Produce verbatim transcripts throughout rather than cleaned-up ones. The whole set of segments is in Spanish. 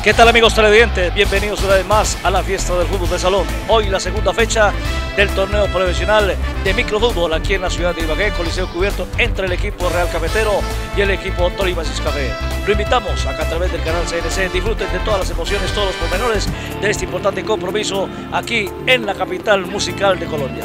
¿Qué tal, amigos televidentes? Bienvenidos una vez más a la fiesta del fútbol de salón. Hoy la segunda fecha del torneo profesional de microfútbol aquí en la ciudad de Ibagué, coliseo cubierto entre el equipo Real Cafetero y el equipo Tolima Ciscafé. Lo invitamos a que a través del canal C N C disfruten de todas las emociones, todos los pormenores de este importante compromiso aquí en la capital musical de Colombia.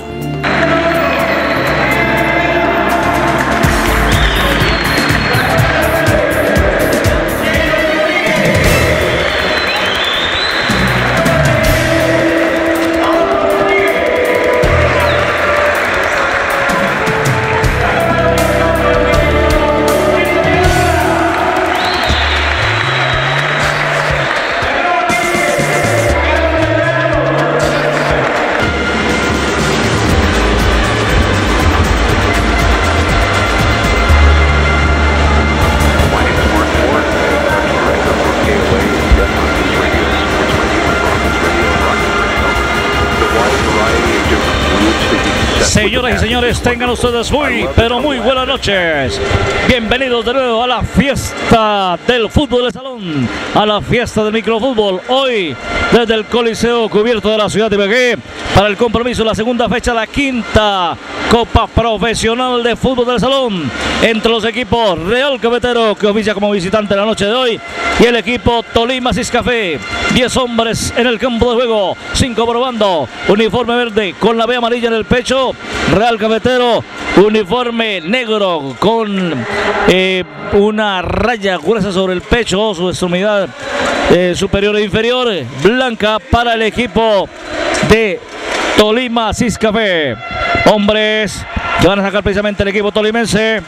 Señoras y señores, tengan ustedes muy, pero muy buenas noches. Bienvenidos de nuevo a la fiesta del fútbol de salón, a la fiesta del microfútbol. Hoy, desde el coliseo cubierto de la ciudad de Ibagué, para el compromiso, la segunda fecha, la quinta Copa Profesional de Fútbol del Salón, entre los equipos Real Cafetero, que oficia como visitante la noche de hoy, y el equipo Tolima Ciscafé. diez hombres en el campo de juego, cinco por bando, uniforme verde con la B amarilla en el pecho. Real Cafetero, uniforme negro con eh, una raya gruesa sobre el pecho, su extremidad eh, superior e inferior, blanca para el equipo de Tolima Ciscafé. Hombres que van a sacar precisamente el equipo tolimense.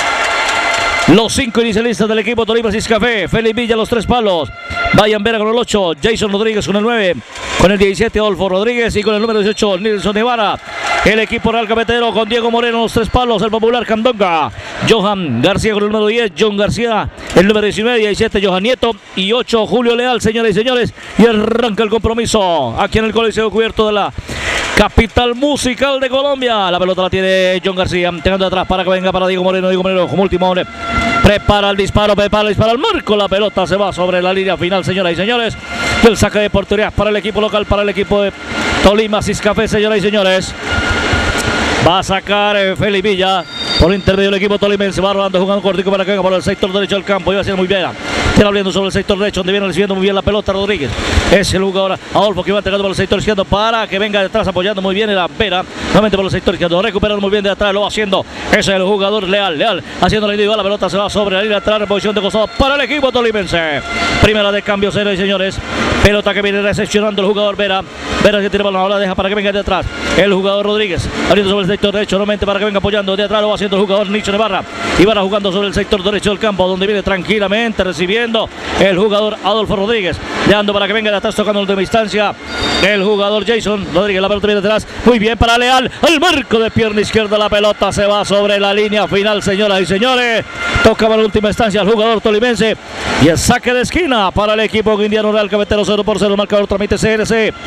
Los cinco inicialistas del equipo Tolima Ciscafé: Félix Villa, los tres palos; Brian Vera con el ocho, Jason Rodríguez con el nueve, con el diecisiete Adolfo Rodríguez y con el número dieciocho Nilson Ibarra. El equipo Real Cafetero con Diego Moreno, los tres palos, el popular Candonga; Johan García con el número diez, John García el número diecinueve, diecisiete Johan Nieto y ocho Julio Leal. Señoras y señores, y arranca el compromiso aquí en el coliseo cubierto de la capital musical de Colombia. La pelota la tiene John García, teniendo atrás para que venga para Diego Moreno. Diego Moreno como último hombre prepara el disparo, prepara el disparo al marco. La pelota se va sobre la línea final, señoras y señores. Y el saque de portería para el equipo local, para el equipo de Tolima Ciscafé, señoras y señores. Va a sacar eh, Félix Villa por intermedio del equipo tolimense. Va rodando, jugando cortico para que venga por el sector derecho del campo. Iba a ser muy bien. Tiene abriendo sobre el sector derecho, donde viene recibiendo muy bien la pelota Rodríguez. Es el jugador Adolfo que va entregando por el sector izquierdo para que venga detrás, apoyando muy bien en la Vera. Nuevamente por el sector izquierdo, recuperando muy bien de atrás, lo va haciendo. Es el jugador Leal. Leal haciendo la individual. La pelota se va sobre la línea atrás, reposición de costado para el equipo tolimense. Primera de cambio, señoras y señores. Pelota que viene recepcionando el jugador Vera. Vera que tiene balón, ahora deja para que venga de atrás el jugador Rodríguez, abriendo sobre el sector derecho, nuevamente para que venga apoyando de atrás, lo va haciendo el jugador Nilson Ibarra. Ibarra jugando sobre el sector derecho del campo, donde viene tranquilamente recibiendo el jugador Adolfo Rodríguez, dejando para que venga de atrás, tocando de distancia el jugador Jason Rodríguez. La pelota viene detrás, muy bien para Leal, el marco de pierna izquierda. La pelota se va sobre la línea final, señoras y señores. Toca para la última instancia el jugador tolimense y el saque de esquina para el equipo indiano Real Cafetero. Cero por cero, el marcador transmite C N C,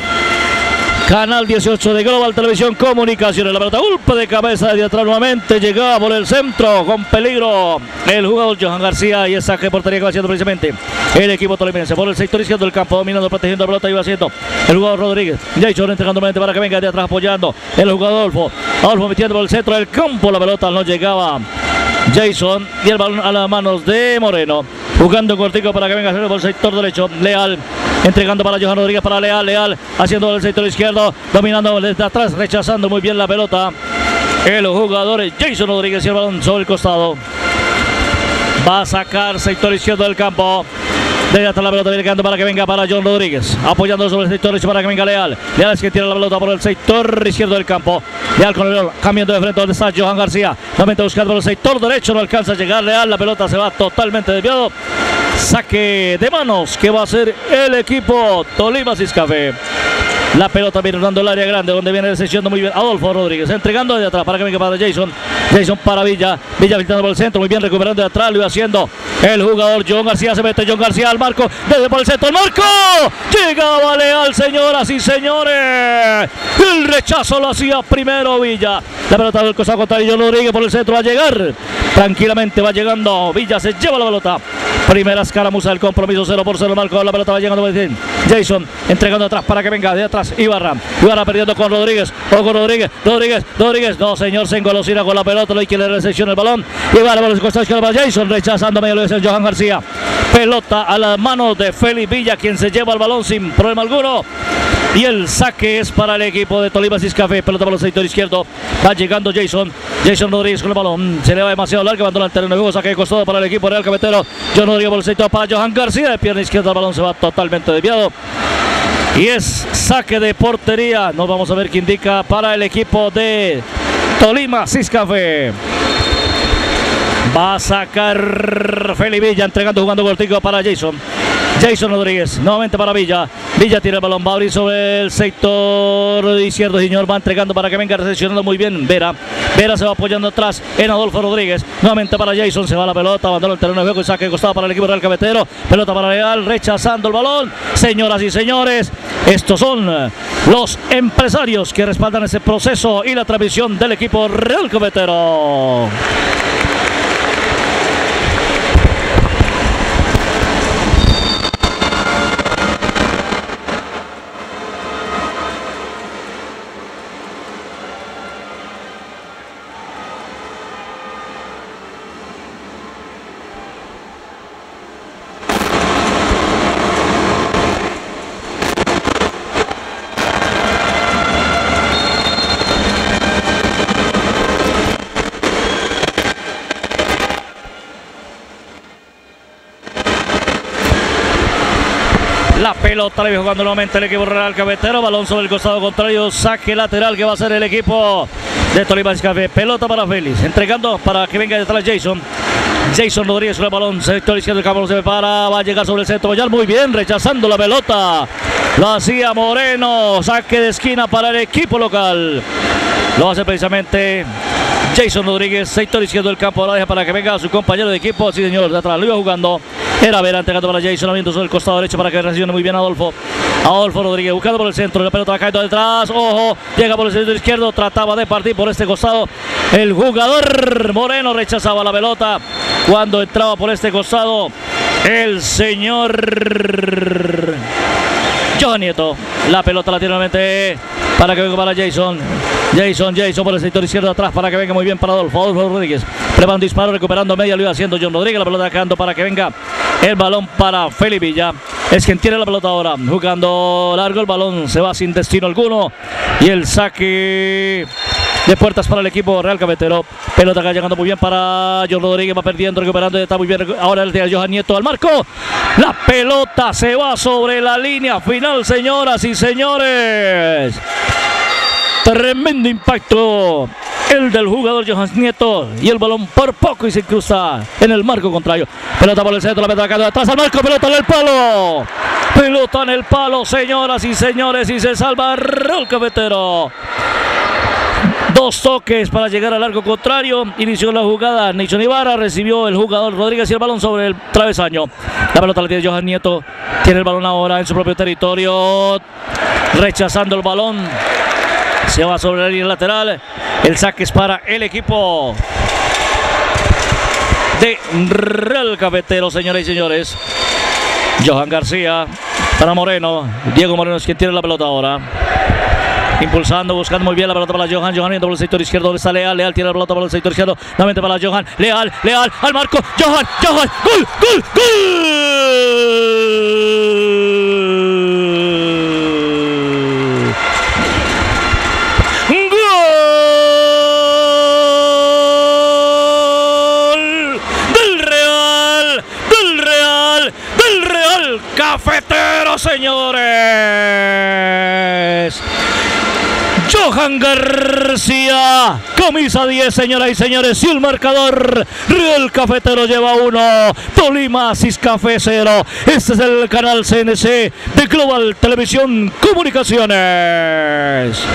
Canal dieciocho de Global Televisión Comunicaciones. La pelota, golpe de cabeza de atrás nuevamente, llegaba por el centro con peligro el jugador Johan García, y el saque de portería que va haciendo precisamente el equipo tolimense por el sector izquierdo del campo, dominando, protegiendo la pelota, iba haciendo el jugador Rodríguez. Jason entregando nuevamente para que venga de atrás, apoyando el jugador Adolfo. Adolfo metiendo por el centro del campo, la pelota no llegaba Jason y el balón a las manos de Moreno, jugando cortico para que venga a hacerlo por el sector derecho. Leal entregando para Johan Rodríguez, para Leal, Leal haciendo el sector izquierdo, dominando desde atrás, rechazando muy bien la pelota el jugador Jason Rodríguez, y el balón sobre el costado. Va a sacar sector izquierdo del campo. Desde atrás la pelota viene quedando para que venga para John Rodríguez, apoyando sobre el sector derecho para que venga Leal. Leal es que tira la pelota por el sector izquierdo del campo. Leal con el balón, cambiando de frente donde está Johan García, nuevamente buscando por el sector derecho, no alcanza a llegar Leal, la pelota se va totalmente desviado. Saque de manos que va a hacer el equipo Tolima Ciscafé. La pelota viene rodando el área grande, donde viene desechando muy bien Adolfo Rodríguez, entregando de atrás para que venga para Jason. Jason para Villa, Villa filtrando por el centro, muy bien recuperando de atrás, lo iba haciendo el jugador John García. Se mete John García al marco, desde por el centro, el marco. Llegaba Leal, señoras y señores. El rechazo lo hacía primero Villa. La pelota del costado contrario, John Rodríguez por el centro, va a llegar. Tranquilamente va llegando Villa, se lleva la pelota. Primera escaramuza del compromiso, cero por cero, marco. La pelota va llegando Jason, entregando atrás para que venga de atrás Ibarra. Ibarra perdiendo con Rodríguez, o con Rodríguez, Rodríguez, Rodríguez. No, señor, se engolosina con la pelota, no hay quien le recepcione el balón. Ibarra por los costados, Jason rechazando medio de Johan García. Pelota a las manos de Félix Villa, quien se lleva el balón sin problema alguno. Y el saque es para el equipo de Tolima Ciscafé. Pelota para el sector izquierdo. Va llegando Jason. Jason Rodríguez con el balón. Se le va demasiado largo. Abandona el terreno de juego. Saque de costado para el equipo Real Cafetero. John Rodríguez por el sector para Johan García. De pierna izquierda el balón se va totalmente desviado. Y es saque de portería. Nos vamos a ver qué indica para el equipo de Tolima Ciscafé. Va a sacar Félix Villa, entregando, jugando cortico para Jason. Jason Rodríguez, nuevamente para Villa. Villa tira el balón, va a abrir sobre el sector izquierdo, señor. Va entregando para que venga recepcionando muy bien Vera. Vera se va apoyando atrás en Adolfo Rodríguez. Nuevamente para Jason, se va la pelota, abandona el terreno de juego y saque de costado para el equipo Real Cafetero. Pelota para Leal, rechazando el balón. Señoras y señores, estos son los empresarios que respaldan ese proceso y la transmisión del equipo Real Cafetero. La pelota le viene jugando nuevamente el equipo Real Cafetero. Balón sobre el costado contrario. Saque lateral que va a ser el equipo de Tolima Ciscafé. Pelota para Félix. Entregando para que venga detrás Jason. Jason Rodríguez con el balón. Sector izquierdo del campo se prepara. Va a llegar sobre el centro. Ya muy bien. Rechazando la pelota. Lo hacía Moreno. Saque de esquina para el equipo local. Lo hace precisamente Jason Rodríguez, sector izquierdo del campo, la deja para que venga su compañero de equipo. Sí, señor, de atrás lo iba jugando. Era Vera entregando para Jason, abriendo sobre el costado derecho para que reciba muy bien Adolfo. Adolfo Rodríguez buscando por el centro, la pelota va cayendo detrás. Ojo, llega por el sector izquierdo, trataba de partir por este costado. El jugador Moreno rechazaba la pelota cuando entraba por este costado el señor Johan Nieto. La pelota la tiene nuevamente para que venga para Jason. Jason, Jason por el sector izquierdo atrás para que venga muy bien para Adolfo. Adolfo Rodríguez prepara un disparo, recuperando media, lo iba haciendo John Rodríguez. La pelota quedando para que venga el balón para Félix Villa. Es quien tiene la pelota ahora, jugando largo el balón, se va sin destino alguno. Y el saque de puertas para el equipo Real Cafetero. Pelota acá llegando muy bien para John Rodríguez, va perdiendo, recuperando, está muy bien. Ahora el de Johan Nieto al marco. La pelota se va sobre la línea final, señoras y señores. Tremendo impacto el del jugador Johan Nieto, y el balón por poco y se cruza en el marco contrario. Pelota por el centro, la pelota acá de atrás al marco, pelota en el palo. Pelota en el palo, señoras y señores, y se salva Real Cafetero. Dos toques para llegar al arco contrario. Inició la jugada Nixon Ibarra, recibió el jugador Rodríguez y el balón sobre el travesaño. La pelota la tiene Johan Nieto, tiene el balón ahora en su propio territorio, rechazando el balón. Se va sobre la línea lateral. El saque es para el equipo de Real Cafetero, señoras y señores. Johan García para Moreno. Diego Moreno es quien tiene la pelota ahora. Impulsando, buscando muy bien la pelota para Johan. Johan viendo por el sector izquierdo, donde está Leal. Leal tiene la pelota por el sector izquierdo. Nuevamente para Johan. Leal, Leal, al marco. Johan, Johan. ¡Gol, gol, gol! Cafetero, señores. Johan García, camisa diez, señoras y señores, y el marcador: Real Cafetero lleva uno, Tolima Ciscafé cero. Este es el canal C N C de Global Televisión Comunicaciones.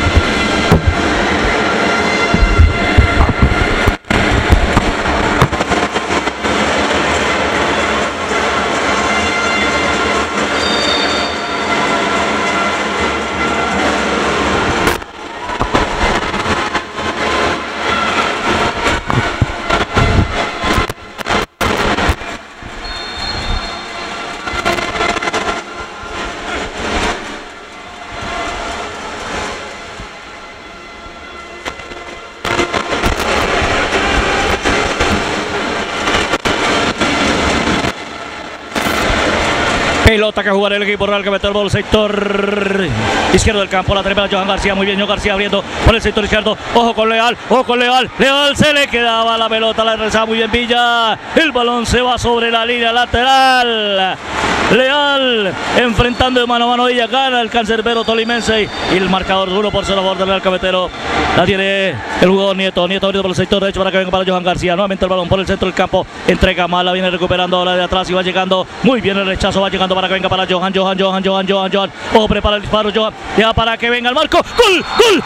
Pelota que jugará el equipo Real Cafetero por el sector izquierdo del campo. La tremenda Johan García. Muy bien, Johan García abriendo por el sector izquierdo. Ojo con Leal, ojo con Leal. Leal se le quedaba la pelota, la regresaba muy bien Villa. El balón se va sobre la línea lateral. Leal enfrentando de mano a mano. Ella gana el cancerbero tolimense. Y el marcador uno por cero a favor del Real Cafetero. La tiene el jugador Nieto. Nieto abriendo por el sector derecho para que venga para Johan García. Nuevamente el balón por el centro del campo. Entrega mal, la viene recuperando ahora de atrás y va llegando. Muy bien el rechazo, va llegando para que venga para Johan, Johan, Johan, Johan, Johan, Johan. Oh, prepara el disparo, Johan. Ya para que venga el marco. ¡Gol! ¡Gol!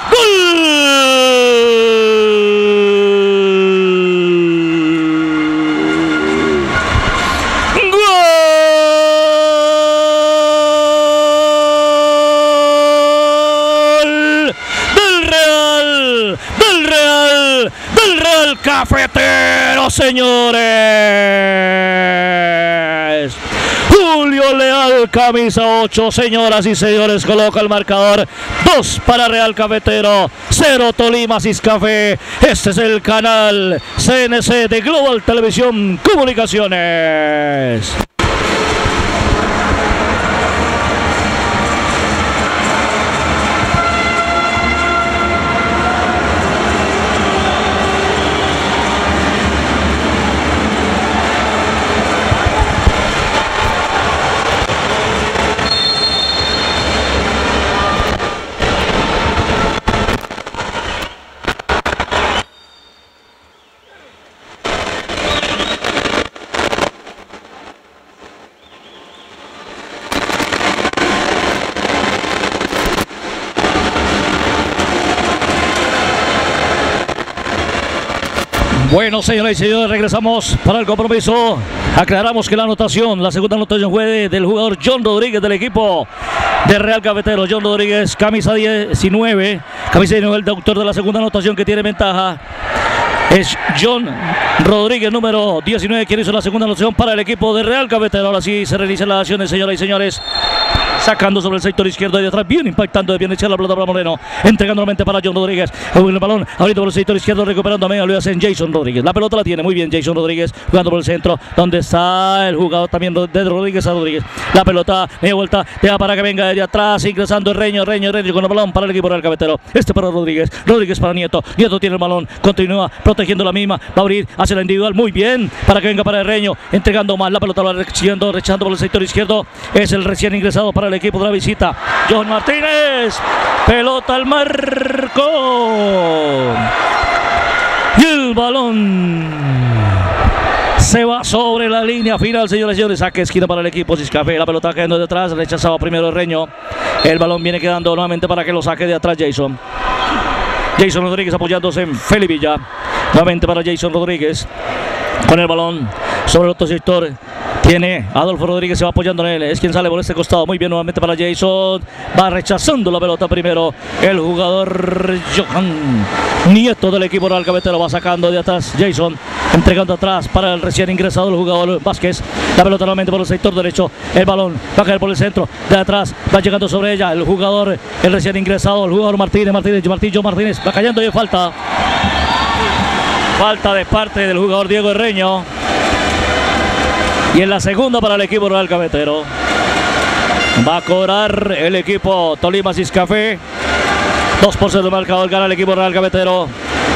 ¡Gol! Del Real, del Real, del Real Cafetero, señores. Julio Leal, camisa ocho, señoras y señores, coloca el marcador. dos para Real Cafetero, cero Tolima Ciscafé. Este es el canal C N C de Global Televisión Comunicaciones. Bueno, señoras y señores, regresamos para el compromiso. Aclaramos que la anotación, la segunda anotación fue de, del jugador John Rodríguez del equipo de Real Cafetero. John Rodríguez, camisa diecinueve, camisa diecinueve, el autor de la segunda anotación que tiene ventaja. Es John Rodríguez, número diecinueve, quien hizo la segunda anotación para el equipo de Real Cafetero. Ahora sí se realizan las acciones, señoras y señores. Sacando sobre el sector izquierdo de atrás, bien impactando, bien echar la pelota para Moreno, entregando nuevamente para John Rodríguez, el balón ahorita por el sector izquierdo, recuperando a media, lo hacen Jason Rodríguez, la pelota la tiene muy bien Jason Rodríguez, jugando por el centro, donde está el jugador también de Rodríguez a Rodríguez, la pelota, media vuelta, deja para que venga de atrás, ingresando el Reño, Reño, Reño con el balón para el equipo Real Cafetero, este para Rodríguez, Rodríguez para Nieto, Nieto tiene el balón, continúa protegiendo la misma, va a abrir hacia la individual, muy bien, para que venga para el Reño, entregando más, la pelota la recibiendo, rechazando por el sector izquierdo, es el recién ingresado para el equipo de la visita, John Martínez, pelota al marco y el balón se va sobre la línea final, señores y señores. Saque esquina para el equipo Ciscafé, la pelota cayendo detrás, rechazaba primero el Reño, el balón viene quedando nuevamente para que lo saque de atrás Jason Jason Rodríguez apoyándose en Feli Villa, nuevamente para Jason Rodríguez con el balón sobre el otro sector. Tiene Adolfo Rodríguez, se va apoyando en él, es quien sale por este costado, muy bien nuevamente para Jason, va rechazando la pelota primero el jugador Johan Nieto del equipo Real Cafetero, va sacando de atrás Jason, entregando atrás para el recién ingresado el jugador Vázquez, la pelota nuevamente por el sector derecho, el balón va a caer por el centro, de atrás va llegando sobre ella el jugador, el recién ingresado, el jugador Martínez, Martínez, Martínez, Martínez, va cayendo y hay falta, falta de parte del jugador Diego Herreño. Y en la segunda para el equipo Real Cafetero. Va a cobrar el equipo Tolima Ciscafé. dos por cero de marcador, gana el equipo Real Cafetero.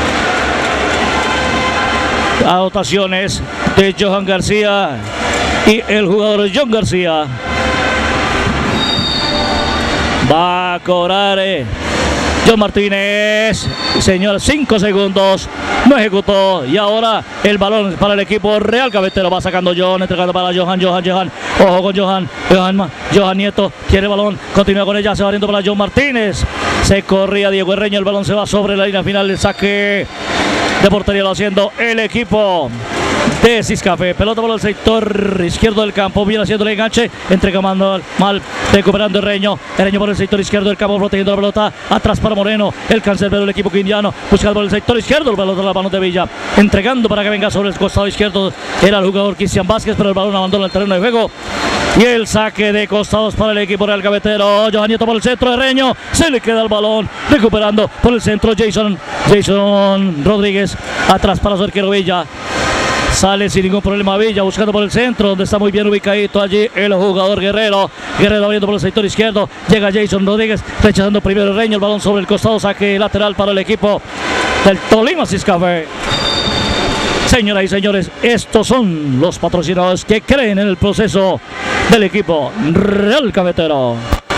Anotaciones de Johan García y el jugador John García. Va a cobrar eh, John Martínez, señor, cinco segundos, no ejecutó y ahora el balón para el equipo Real Cafetero. Va sacando John, entregando para Johan, Johan, Johan, ojo con Johan, Johan, Johan Nieto, quiere el balón, continúa con ella, se va abriendo para John Martínez, se corría Diego Herreño, el balón se va sobre la línea final, el saque de portería lo haciendo el equipo de Ciscafé. Pelota por el sector izquierdo del campo, viene haciendo el enganche, entrega mal, mal recuperando Herreño, Herreño por el sector izquierdo del campo, protegiendo la pelota, atrás para Moreno, el cancerbero del equipo quindiano, buscando por el sector izquierdo, el balón de la mano de Villa, entregando para que venga sobre el costado izquierdo, era el jugador Cristian Vázquez, pero el balón abandona el terreno de juego. Y el saque de costados para el equipo Real Cafetero. Johan Nieto por el centro, Herreño, se le queda el balón, recuperando por el centro Jason, Jason Rodríguez, atrás para su arquero Villa. Sale sin ningún problema Villa, buscando por el centro, donde está muy bien ubicadito allí el jugador Guerrero. Guerrero abriendo por el sector izquierdo, llega Jason Rodríguez, rechazando primero Herreño, el balón sobre el costado, saque lateral para el equipo del Tolima Ciscafé. Señoras y señores, estos son los patrocinadores que creen en el proceso del equipo Real Cafetero.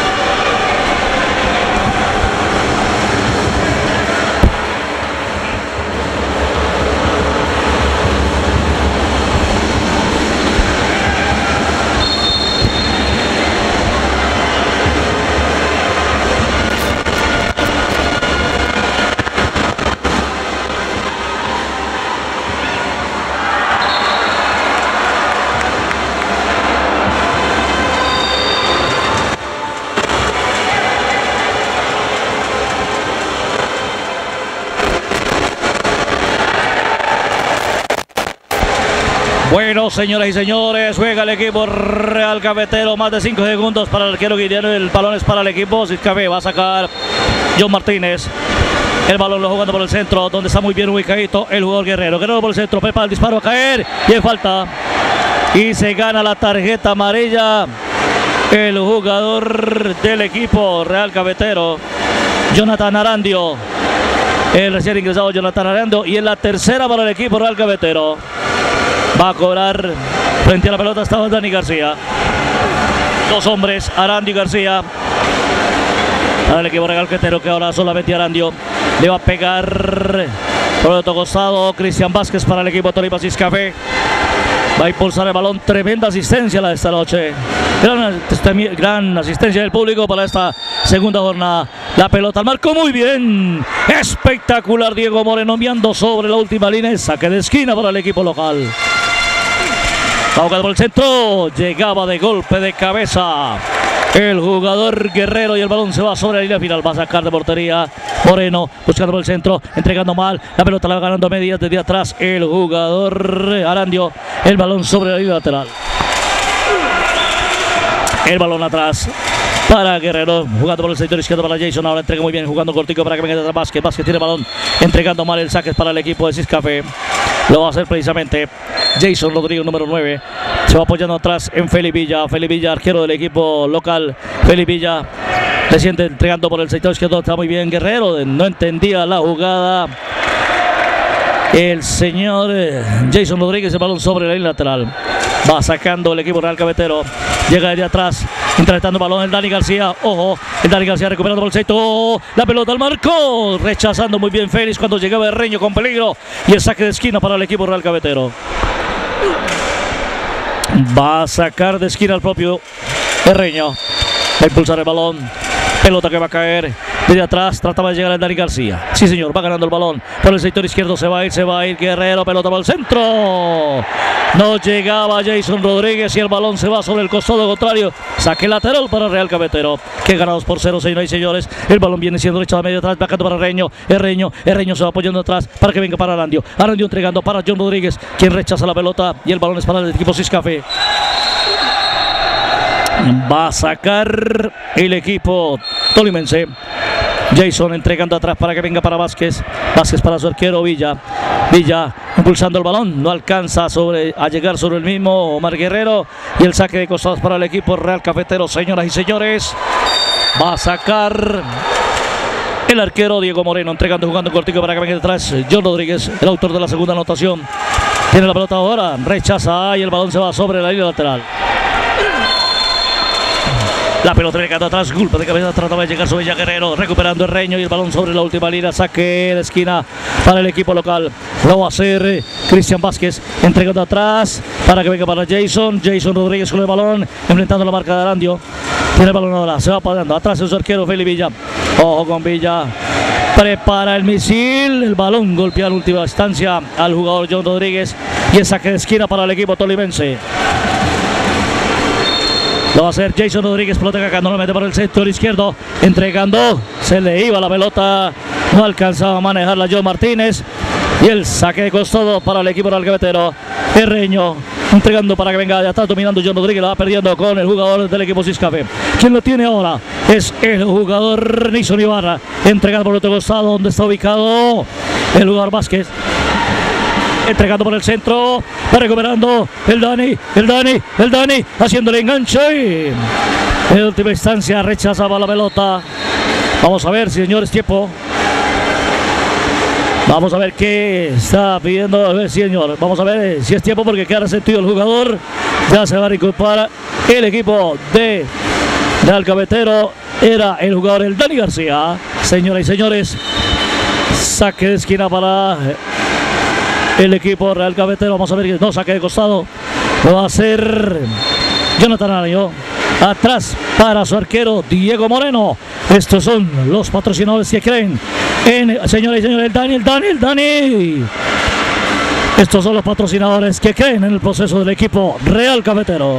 Bueno, señoras y señores, juega el equipo Real Cafetero, más de cinco segundos para el arquero guineano, el balón es para el equipo Ciscafé, va a sacar John Martínez, el balón lo jugando por el centro, donde está muy bien ubicadito el jugador Guerrero, Guerrero por el centro, prepara el disparo a caer, y hay falta, y se gana la tarjeta amarilla, el jugador del equipo Real Cafetero, Jonathan Arandio, el recién ingresado Jonathan Arandio, y en la tercera para el equipo Real Cafetero. Va a cobrar frente a la pelota, estaba Dani García. Dos hombres, Arandio y García. Para el equipo Real Cafetero, que ahora solamente Arandio le va a pegar por el otro costado. Cristian Vázquez para el equipo Tolima Ciscafé. Va a impulsar el balón, tremenda asistencia la de esta noche. Gran, gran asistencia del público para esta segunda jornada. La pelota al marco, muy bien. Espectacular Diego Moreno enviando sobre la última línea. Saque de esquina para el equipo local. Va jugando por el centro, llegaba de golpe de cabeza el jugador Guerrero y el balón se va sobre la línea final. Va a sacar de portería Moreno, buscando por el centro, entregando mal, la pelota la va ganando a medias desde atrás el jugador Arandio, el balón sobre la línea lateral. El balón atrás para Guerrero, jugando por el sector izquierdo para Jason, ahora entrega muy bien, jugando cortico para que venga detrás Vázquez, Vázquez tiene el balón, entregando mal el saque para el equipo de Ciscafé. Lo va a hacer precisamente Jason Rodríguez, número nueve. Se va apoyando atrás en Felipe Villa. Felipe Villa, arquero del equipo local. Felipe Villa se siente entregando por el sector izquierdo. Está muy bien Guerrero. No entendía la jugada el señor Jason Rodríguez. El balón sobre la línea lateral. Va sacando el equipo Real Cafetero. Llega desde atrás, intentando el balón el Dani García. Ojo, el Dani García recuperando por el centro. Oh, la pelota al marco. Rechazando muy bien Félix cuando llegaba Herreño con peligro. Y el saque de esquina para el equipo Real Cafetero. Va a sacar de esquina al propio Herreño. Va a impulsar el balón. Pelota que va a caer desde atrás, trataba de llegar el Dani García. Sí, señor, va ganando el balón por el sector izquierdo. Se va a ir, se va a ir Guerrero. Pelota para el centro. No llegaba Jason Rodríguez y el balón se va sobre el costado contrario. Saque lateral para Real Cafetero, que gana dos por cero, señoras y señores. El balón viene siendo echado a medio atrás, bajando para Herreño. Herreño, Herreño se va apoyando atrás para que venga para Arandio. Arandio entregando para John Rodríguez, quien rechaza la pelota y el balón es para el equipo Ciscafé. Va a sacar el equipo tolimense. Jason entregando atrás para que venga para Vázquez. Vázquez para su arquero Villa. Villa impulsando el balón. No alcanza sobre, a llegar sobre el mismo Omar Guerrero. Y el saque de costados para el equipo Real Cafetero, señoras y señores. Va a sacar el arquero Diego Moreno, entregando, jugando cortico para que venga detrás John Rodríguez, el autor de la segunda anotación. Tiene la pelota ahora. Rechaza y el balón se va sobre la línea lateral. La pelota le quedó atrás, golpe de cabeza, trataba de llegar sobre Villa Guerrero, recuperando el Reño y el balón sobre la última línea, saque de esquina para el equipo local. Lo va a hacer Cristian Vázquez, entregando atrás para que venga para Jason, Jason Rodríguez con el balón, enfrentando la marca de Arandio. Tiene el balón ahora, se va parando, atrás es su arquero Feli Villa. Ojo con Villa, prepara el misil, el balón golpea en última instancia al jugador John Rodríguez y el saque de esquina para el equipo tolimense. Lo va a hacer Jason Rodríguez, pelota que acá no lo mete por el sector izquierdo, entregando, se le iba la pelota, no alcanzaba a manejarla John Martínez y el saque de costado para el equipo del Gavetero. Herreño entregando para que venga de atrás, dominando John Rodríguez, la va perdiendo con el jugador del equipo Ciscafe. Quien lo tiene ahora es el jugador Nixon Ibarra, entregando por el otro costado donde está ubicado el jugador Vázquez. Entregando por el centro, va recuperando el Dani, el Dani, el Dani, haciéndole enganche. En última instancia rechazaba la pelota. Vamos a ver, señores, tiempo. Vamos a ver qué está pidiendo. A ver, señor, vamos a ver si es tiempo porque queda resentido el jugador. Ya se va a recuperar el equipo de Real Gavetero. Era el jugador, el Dani García. Señoras y señores, saque de esquina para el equipo Real Gavetero. Vamos a ver que no, saque de costado. Lo va a hacer Jonathan Araño. Atrás para su arquero Diego Moreno. Estos son los patrocinadores que creen en, señores y señores, el Dani, el Dani, el Dani. Estos son los patrocinadores que creen en el proceso del equipo Real Gavetero.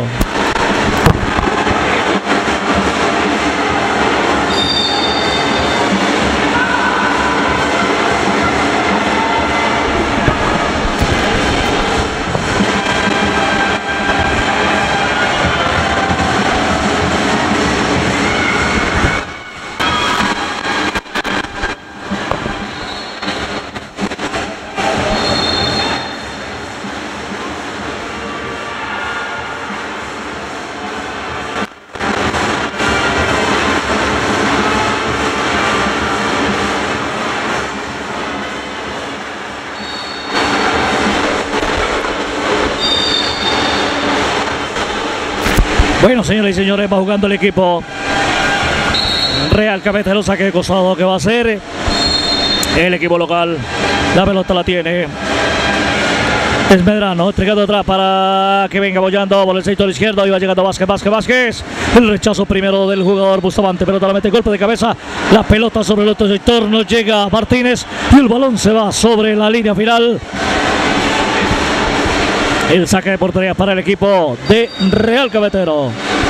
Bueno, señores y señores, va jugando el equipo Real Gavetero, saque de costado que va a hacer el equipo local. La pelota la tiene es Medrano, entregando atrás para que venga bollando por el sector izquierdo. Iba llegando Vázquez, Vázquez, Vázquez. El rechazo primero del jugador Bustamante, pelota la mete, golpe de cabeza. La pelota sobre el otro sector, no llega Martínez y el balón se va sobre la línea final. El saque de portería para el equipo de Real Gavetero.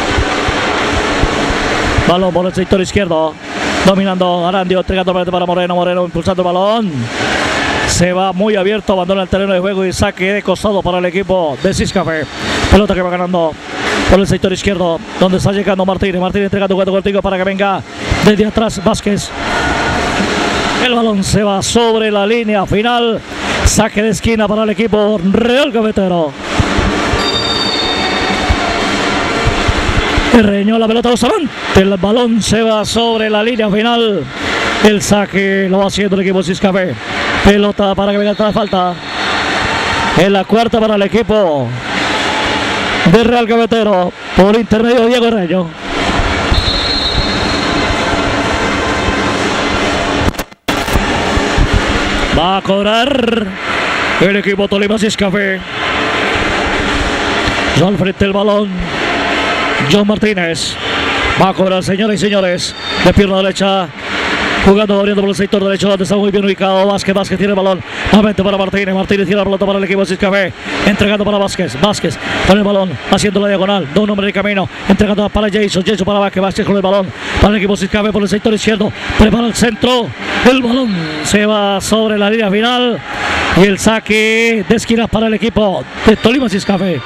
Balón por el sector izquierdo. Dominando Arandio, entregando para Moreno. Moreno impulsando el balón. Se va muy abierto, abandona el terreno de juego y saque de costado para el equipo de Ciscafe. Pelota que va ganando por el sector izquierdo, donde está llegando Martínez. Martínez entregando cuatro contigo para que venga desde atrás Vázquez. El balón se va sobre la línea final. Saque de esquina para el equipo Real Gavetero. Herreño, la pelota Bustamante. El balón se va sobre la línea final. El saque lo va haciendo el equipo Ciscafe. Pelota para que venga atrás, falta. En la cuarta para el equipo de Real Gavetero. Por intermedio de Diego Herreño. Va a cobrar el equipo Tolima Ciscafe. Ya al frente el balón John Martínez. Va a cobrar, señores y señores, de pierna derecha. Jugando, abriendo por el sector derecho, donde está muy bien ubicado Vázquez. Vázquez tiene el balón, nuevamente para Martínez. Martínez tiene la pelota para el equipo de Ciscafe. Entregando para Vázquez. Vázquez con el balón, haciendo la diagonal. Dos hombres de camino. Entregando para Jason. Jason para Vázquez. Vázquez con el balón para el equipo de Ciscafe por el sector izquierdo. Prepara el centro. El balón se va sobre la línea final. Y el saque de esquina para el equipo de Tolima Ciscafe.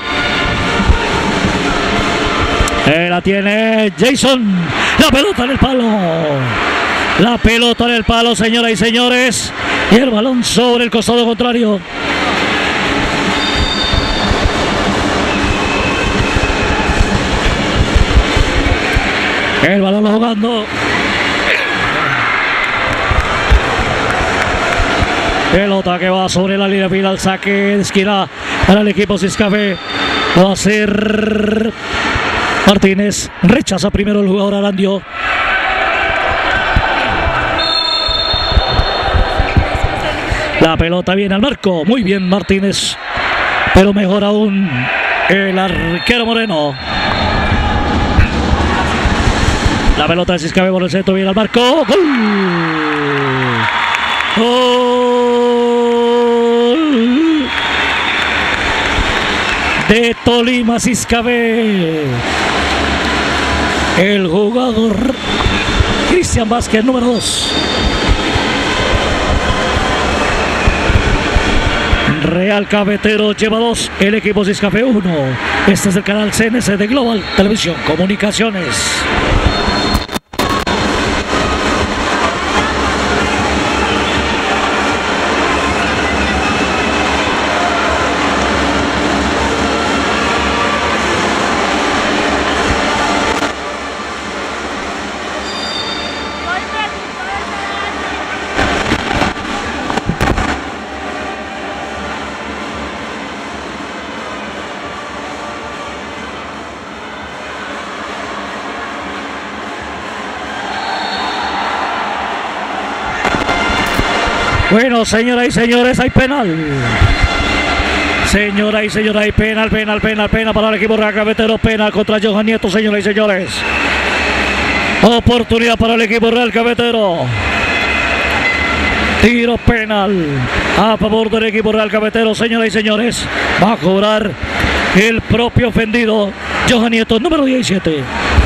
Eh, la tiene Jason. La pelota en el palo. La pelota en el palo, señoras y señores. Y el balón sobre el costado contrario. El balón lo jugando. Pelota que va sobre la línea final. Saque de esquina para el equipo Ciscafe. Va a ser Martínez rechaza primero el jugador Arandio. La pelota viene al marco. Muy bien Martínez. Pero mejor aún el arquero Moreno. La pelota de Ciscabe por el centro, viene al marco. ¡Gol! ¡Gol! De Tolima Ciscabe. El jugador Cristian Vázquez, número dos. Real Cafetero lleva dos, el equipo Ciscabe uno. Este es el canal C N C de Global Televisión Comunicaciones. Bueno, señoras y señores, hay penal. Señoras y señores, hay penal, penal, penal, penal para el equipo Real Cafetero. Penal contra Johan Nieto, señoras y señores. Oportunidad para el equipo Real Cafetero. Tiro penal a favor del equipo Real Cafetero, señoras y señores. Va a cobrar el propio ofendido, Johan Nieto, número diecisiete.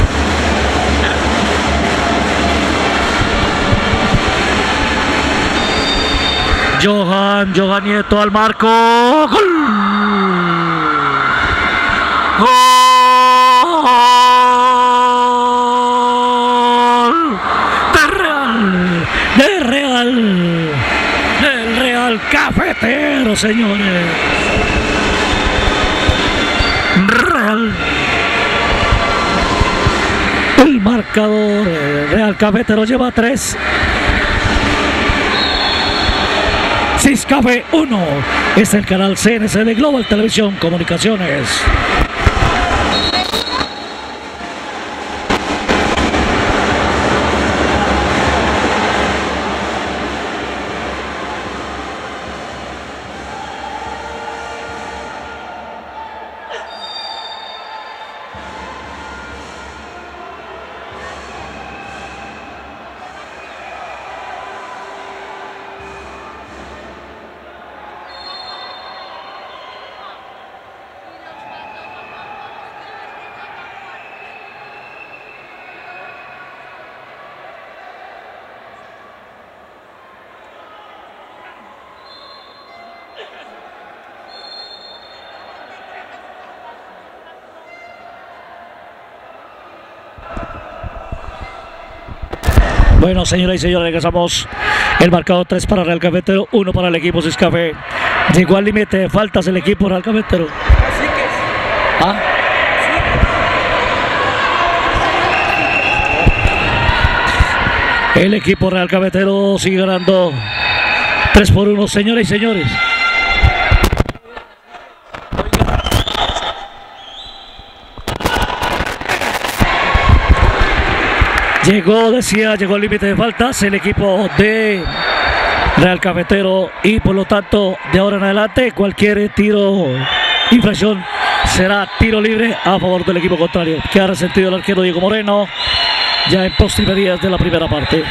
Johan, Johan Nieto al marco. ¡Gol! ¡Gol! ¡De Real! ¡De Real! ¡Del Real Cafetero, señores! Real. El marcador Real Cafetero lleva tres. Ciscabe uno. Es el canal C N C de Global Televisión Comunicaciones. Bueno, señoras y señores, regresamos. El marcador tres para Real Cafetero, uno para el equipo Ciscabe. Llegó al límite de faltas el equipo Real Cafetero. ¿Ah? El equipo Real Cafetero sigue ganando tres por uno, señoras y señores. Llegó, decía, llegó al límite de faltas el equipo de Real Cafetero y por lo tanto de ahora en adelante cualquier tiro, infracción, será tiro libre a favor del equipo contrario. Que ha resentido el arquero Diego Moreno ya en postrimerías de la primera parte.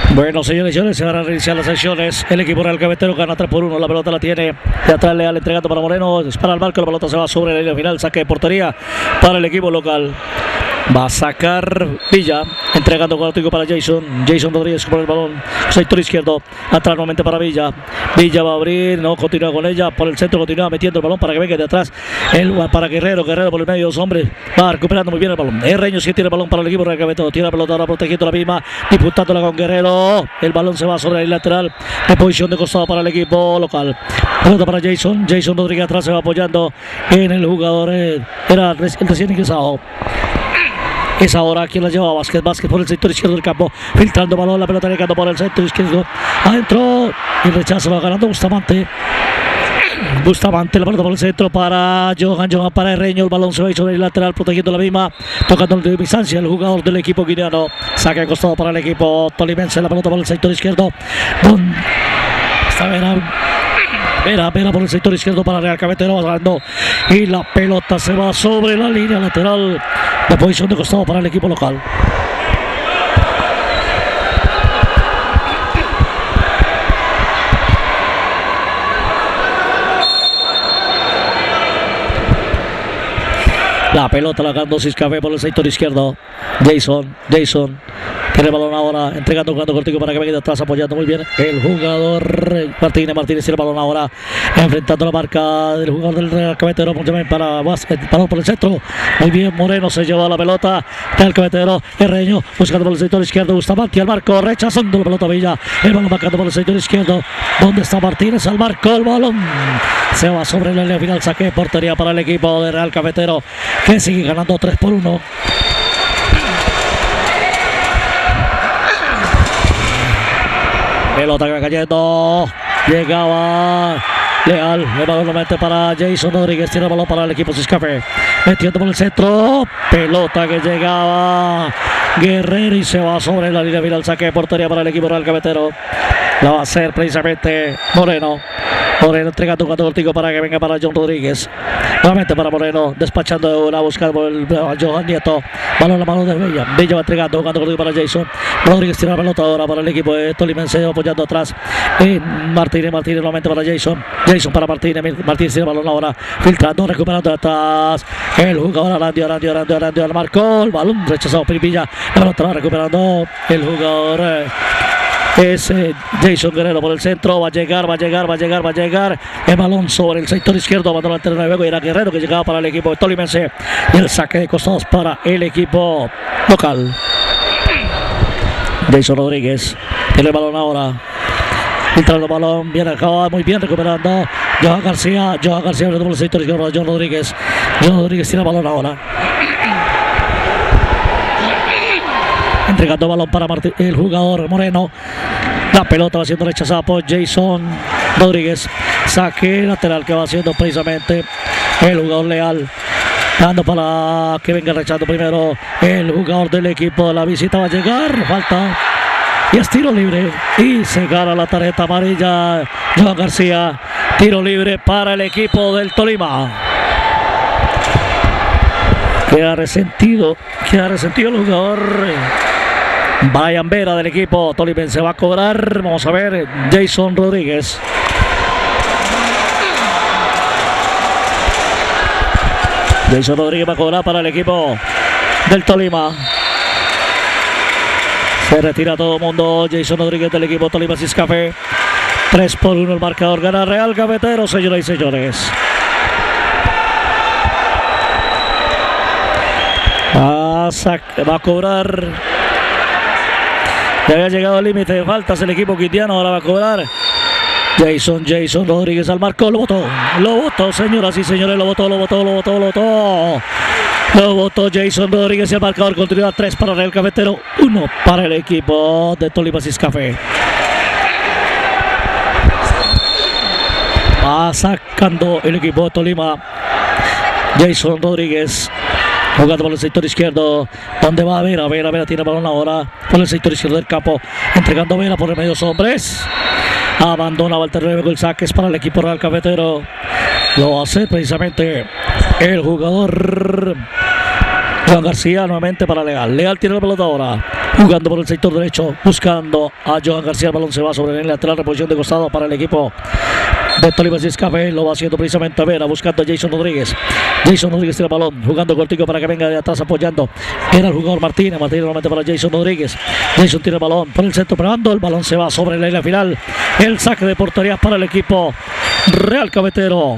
Bueno, señores y señores, se van a reiniciar las acciones. El equipo Real Cafetero gana tres por uno. La pelota la tiene de atrás Leal entregando para Moreno. Dispara al marco. La pelota se va sobre la línea final. Saque de portería para el equipo local. Va a sacar Villa, entregando cuartico para Jason. Jason Rodríguez por el balón, sector izquierdo, atrás nuevamente para Villa. Villa va a abrir, no continúa con ella, por el centro continúa metiendo el balón para que venga de atrás. El, para Guerrero, Guerrero por el medio, dos hombres, va recuperando muy bien el balón. Herreño sí tiene el balón para el equipo Real Cafetero, tiene la pelota ahora protegiendo la misma, disputándola con Guerrero. El balón se va sobre el lateral, en posición de costado para el equipo local. Pelota para Jason, Jason Rodríguez atrás se va apoyando en el jugador, eh, era el recién ingresado. Es ahora quien la lleva Vázquez, Vázquez por el sector izquierdo del campo, filtrando balón, la pelota llegando por el centro izquierdo, adentro, y rechazo va ganando Bustamante. Bustamante, la pelota por el centro para Johan, Johan para Herreño, el balón se va a ir sobre el lateral, protegiendo la misma, tocando de distancia el jugador del equipo guineano, saca de costado para el equipo tolimense, la pelota por el sector izquierdo, Don, esta Vera, Vera, Vera por el sector izquierdo para Real Cafetero, avanzando, y la pelota se va sobre la línea lateral, de posición de costado para el equipo local. La pelota la ganó Ciscafé por el sector izquierdo. Jason, Jason tiene el balón ahora, entregando jugando cortico para que venga de atrás, apoyando muy bien el jugador Martínez. Martínez tiene el balón ahora, enfrentando la marca del jugador del Real Cafetero para Vázquez, balón por el centro. Muy bien, Moreno se lleva la pelota del Cafetero. Herreño buscando por el sector izquierdo, Bustamante al marco, rechazando la pelota Villa. El balón marcando por el sector izquierdo. ¿Dónde está Martínez? Al marco, el balón se va sobre la línea final, saque de portería para el equipo de Real Cafetero, que sigue ganando tres por uno. Pelota que va cayendo, llegaba Leal, el balón lo mete para Jason Rodríguez, tiene el balón para el equipo Ciscafé, metiendo por el centro, pelota que llegaba Guerrero y se va sobre la línea final, saque de portería para el equipo Real Cafetero. La va a hacer precisamente Moreno. Moreno entregando un cuatro cortico para que venga para John Rodríguez. Nuevamente para Moreno, despachando de una, buscando el a Johan Nieto. Balón en la mano de Villa. Villa va entregando un cuatro cortico para Jason. Rodríguez tira la pelota ahora para el equipo de Tolimense, apoyando atrás. Y Martínez, Martínez nuevamente para Jason. Jason para Martínez. Martínez tiene el balón ahora, filtrando, recuperando atrás. El jugador Arandio, Arandio, Arandio, Arandio, al marco. El balón rechazado por Villa. La pelota va recuperando el jugador. Eh, Es eh, Jason Guerrero por el centro, va a llegar, va a llegar, va a llegar, va a llegar. El balón sobre el sector izquierdo, abandona el terreno de juego y era Guerrero que llegaba para el equipo de Tolimense. Y el saque de costados para el equipo local. Jason Rodríguez tiene el balón ahora. Entrando el balón, bien acabado, muy bien recuperando. Johan García, Johan García por el sector izquierdo, John Rodríguez. John Rodríguez tiene el balón ahora. Entregando balón para Martín, el jugador Moreno. La pelota va siendo rechazada por Jason Rodríguez. Saque lateral que va haciendo precisamente el jugador Leal. Dando para que venga rechazando primero el jugador del equipo de la visita. Va a llegar, falta. Y es tiro libre. Y se gana la tarjeta amarilla Johan García. Tiro libre para el equipo del Tolima. Queda resentido. Queda resentido el jugador Brian Vera del equipo tolimense. Va a cobrar, vamos a ver, Jason Rodríguez. Jason Rodríguez va a cobrar para el equipo del Tolima. Se retira todo el mundo. Jason Rodríguez del equipo Tolima Ciscafé. tres por uno el marcador. Gana Real Cafetero, señoras y señores. Va a, va a cobrar. Ya había llegado al límite de faltas el equipo quitiano, ahora va a cobrar Jason, Jason Rodríguez al marco, lo votó, lo votó, señoras y señores, lo votó, lo votó, lo votó, lo votó, lo votó Jason Rodríguez y el marcador continúa tres para Real Cafetero, uno para el equipo de Tolima Ciscafé. Va sacando el equipo de Tolima, Jason Rodríguez. Jugando por el sector izquierdo, donde va a Vera, Vera, Vera tiene el balón ahora por el sector izquierdo del campo, entregando Vera por el medio hombres, abandona el terreno con el saque, es para el equipo Real Cafetero, lo hace precisamente el jugador Johan García nuevamente para Leal. Leal tiene la pelota ahora. Jugando por el sector derecho. Buscando a Johan García. El balón se va sobre el lateral. Reposición de costado para el equipo de Tolima Café. Lo va haciendo precisamente a Vera. Buscando a Jason Rodríguez. Jason Rodríguez tiene el balón. Jugando cortico para que venga de atrás apoyando. Era el jugador Martínez. Martínez nuevamente para Jason Rodríguez. Jason tiene el balón por el centro probando. El balón se va sobre la línea final. El saque de portería para el equipo Real Cafetero.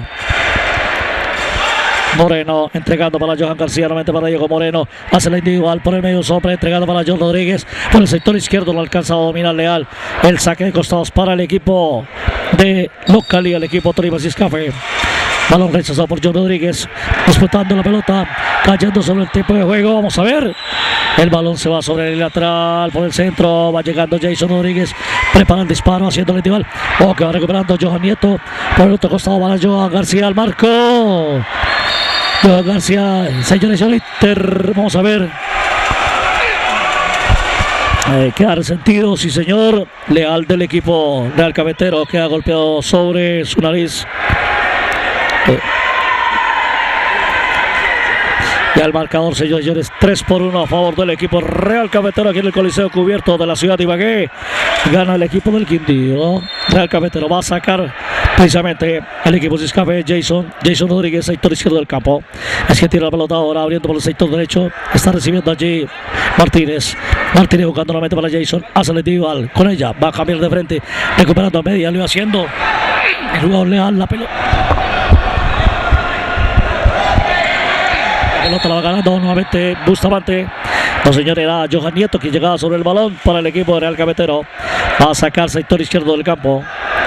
Moreno entregando para Johan García, nuevamente para Diego Moreno, hace la individual por el medio sombra, entregando para John Rodríguez, por el sector izquierdo lo alcanza a dominar Leal, el saque de costados para el equipo de localía, el equipo Tolima Café. Balón rechazado por John Rodríguez, disputando la pelota, cayendo sobre el tiempo de juego, vamos a ver. El balón se va sobre el lateral por el centro, va llegando Jason Rodríguez, prepara el disparo, haciendo el individual, oh, que va recuperando Johan Nieto, por el otro costado va Johan García al marco. Johan García, señores, Inter, vamos a ver. Eh, queda resentido, sí señor. Leal del equipo Real Cafetero, queda golpeado sobre su nariz. Eh. Y al marcador, señores, señores, tres por uno a favor del equipo Real Cafetero aquí en el Coliseo Cubierto de la ciudad de Ibagué. Gana el equipo del Quindío. Real Cafetero va a sacar precisamente al equipo Ciscafé. Jason, Jason Rodríguez, sector izquierdo del campo. Es que tira la pelota ahora, abriendo por el sector derecho. Está recibiendo allí Martínez. Martínez buscando nuevamente para Jason. Hace el individual con ella. Va a cambiar de frente. Recuperando a media. Lo iba haciendo el jugador Leal. La pelota. La pelota la va ganando nuevamente Bustamante. No, señor, era Johan Nieto quien llegaba sobre el balón para el equipo de Real Cafetero. Va a sacar sector izquierdo del campo.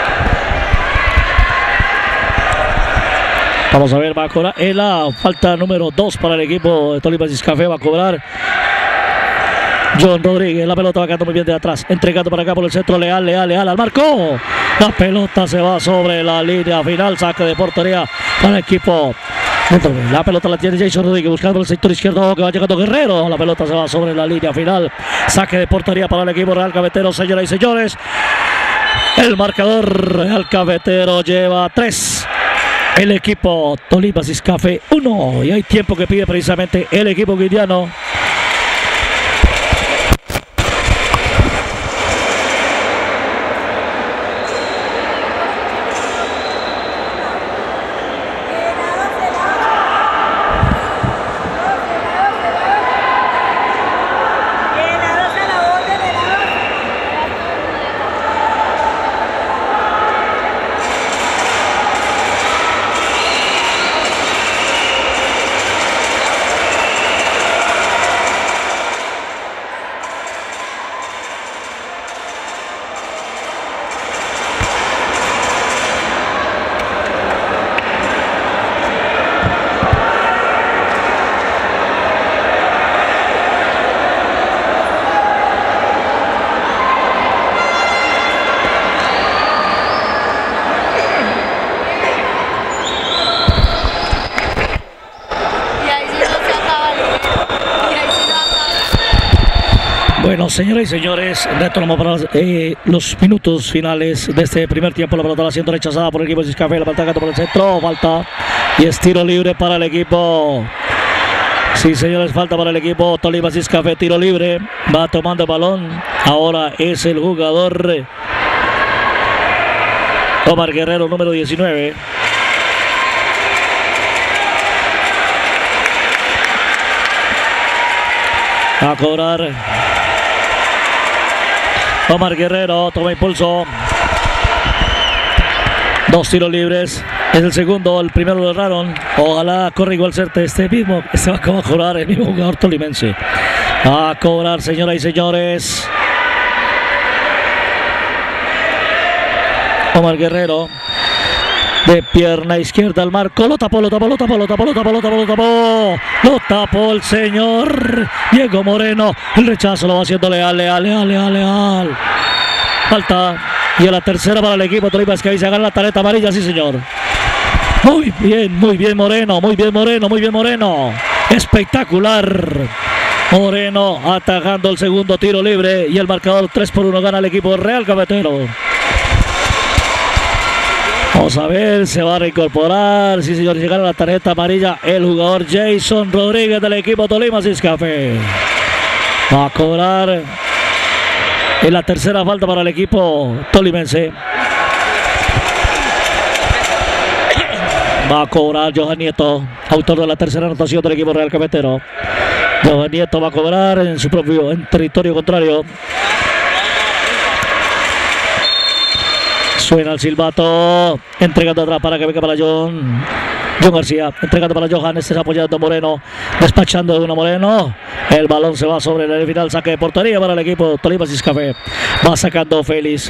Vamos a ver, va a cobrar en la falta número dos para el equipo de Tolima Café. Va a cobrar John Rodríguez. La pelota va quedando muy bien de atrás. Entregando para acá por el centro. Leal, Leal, Leal al marco. La pelota se va sobre la línea final. Saque de portería para el equipo. La pelota la tiene Jason Rodríguez buscando el sector izquierdo que va llegando Guerrero. La pelota se va sobre la línea final. Saque de portería para el equipo Real Cafetero, señoras y señores. El marcador Real Cafetero lleva tres. El equipo Tolima Café uno. Y hay tiempo que pide precisamente el equipo guindiano. Bueno, señoras y señores, retornamos para eh, los minutos finales de este primer tiempo. La pelota siendo rechazada por el equipo de Ciscafé. La pelota por el centro, falta y es tiro libre para el equipo. Sí, señores, falta para el equipo Tolima Café, tiro libre. Va tomando el balón. Ahora es el jugador Omar Guerrero, número diecinueve. A cobrar Omar Guerrero, toma impulso. Dos tiros libres. Es el segundo, el primero lo erraron. Ojalá corra igual suerte este mismo. Este va a cobrar el mismo jugador tolimense. A cobrar, señoras y señores. Omar Guerrero. De pierna izquierda al marco. Lo tapó, lo tapó, lo tapó, lo tapó, lo tapó, lo tapó, lo tapó. Lo tapó el señor Diego Moreno. El rechazo lo va haciendo Leal, Leal, Leal, Leal, Leal. Falta. Y a la tercera para el equipo Tolima es que ahí se agarra la tarjeta amarilla, sí señor. Muy bien, muy bien Moreno, muy bien Moreno, muy bien Moreno. Espectacular. Moreno atajando el segundo tiro libre y el marcador tres por uno gana el equipo Real Cafetero. Vamos a ver, se va a reincorporar. Sí, señor, llegar a la tarjeta amarilla el jugador Jason Rodríguez del equipo Tolima Ciscafé. Va a cobrar en la tercera falta para el equipo tolimense. Va a cobrar Johan Nieto, autor de la tercera anotación del equipo Real Cafetero. Johan Nieto va a cobrar en su propio en territorio contrario. Suena el silbato, entregando atrás para que venga para John. John García, entregando para Johan, este es apoyando a Moreno, despachando de una Moreno. El balón se va sobre el final, saque de portería para el equipo Tolima Ciscafé. Va sacando Félix.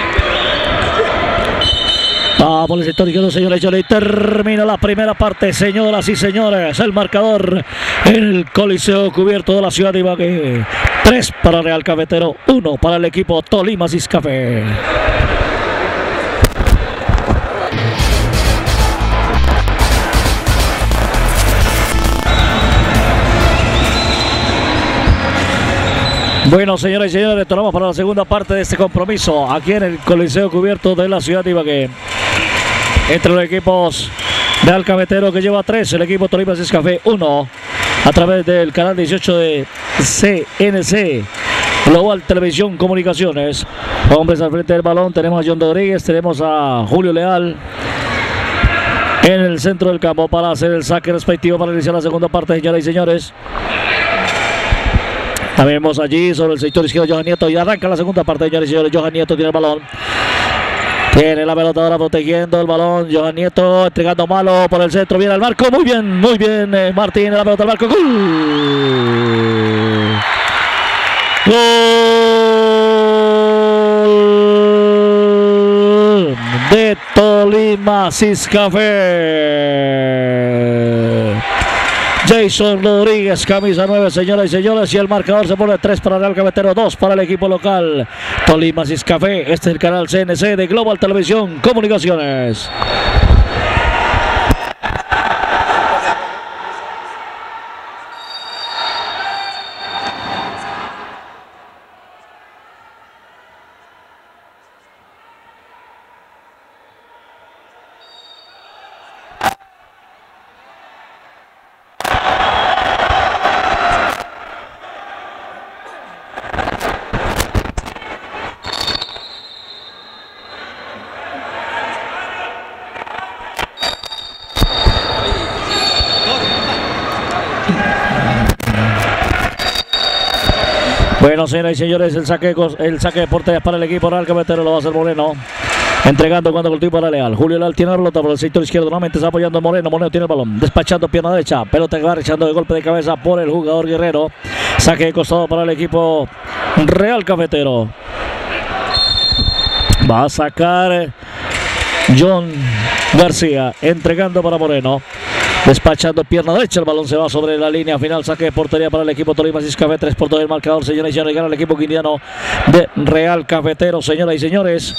Va por el sector izquierdo, señores, y termina la primera parte, señoras y señores. El marcador en el Coliseo Cubierto de la ciudad de Ibagué. tres para Real Cafetero, uno para el equipo Tolima Ciscafé. Bueno, señoras y señores, retornamos para la segunda parte de este compromiso aquí en el Coliseo Cubierto de la ciudad de Ibagué. Entre los equipos Real Cafetero, que lleva tres, el equipo Tolima Ciscafé uno, a través del canal dieciocho de C N C Global Televisión Comunicaciones. Hombres al frente del balón, tenemos a John Rodríguez, tenemos a Julio Leal en el centro del campo para hacer el saque respectivo para iniciar la segunda parte, señoras y señores. La vemos allí sobre el sector izquierdo Johan Nieto y arranca la segunda parte, señores y señores. Johan Nieto tiene el balón. Tiene la pelota ahora protegiendo el balón. Johan Nieto entregando malo por el centro. Viene al marco. Muy bien, muy bien. Eh, Martín, la pelota al marco. ¡Gol! ¡Gol! De Tolima Ciscafé. Jason Rodríguez, camisa nueve, señoras y señores, y el marcador se pone tres para Real Cafetero, dos para el equipo local Tolima Ciscafé. Este es el canal C N C de Global Televisión Comunicaciones. Bueno, señoras y señores, el saque, el saque de portería para el equipo Real Cafetero lo va a hacer Moreno. Entregando cuando cultiva para Leal. Julio Leal tiene la pelota por el sector izquierdo. Nuevamente está apoyando a Moreno. Moreno tiene el balón. Despachando pierna derecha. Pelota que va echando de golpe de cabeza por el jugador Guerrero. Saque de costado para el equipo Real Cafetero. Va a sacar John García. Entregando para Moreno. Despachando pierna derecha, el balón se va sobre la línea final, saque de portería para el equipo Tolima Ciscafé, tres por todo el marcador, señoras y señores, gana el equipo guineano de Real Cafetero, señoras y señores.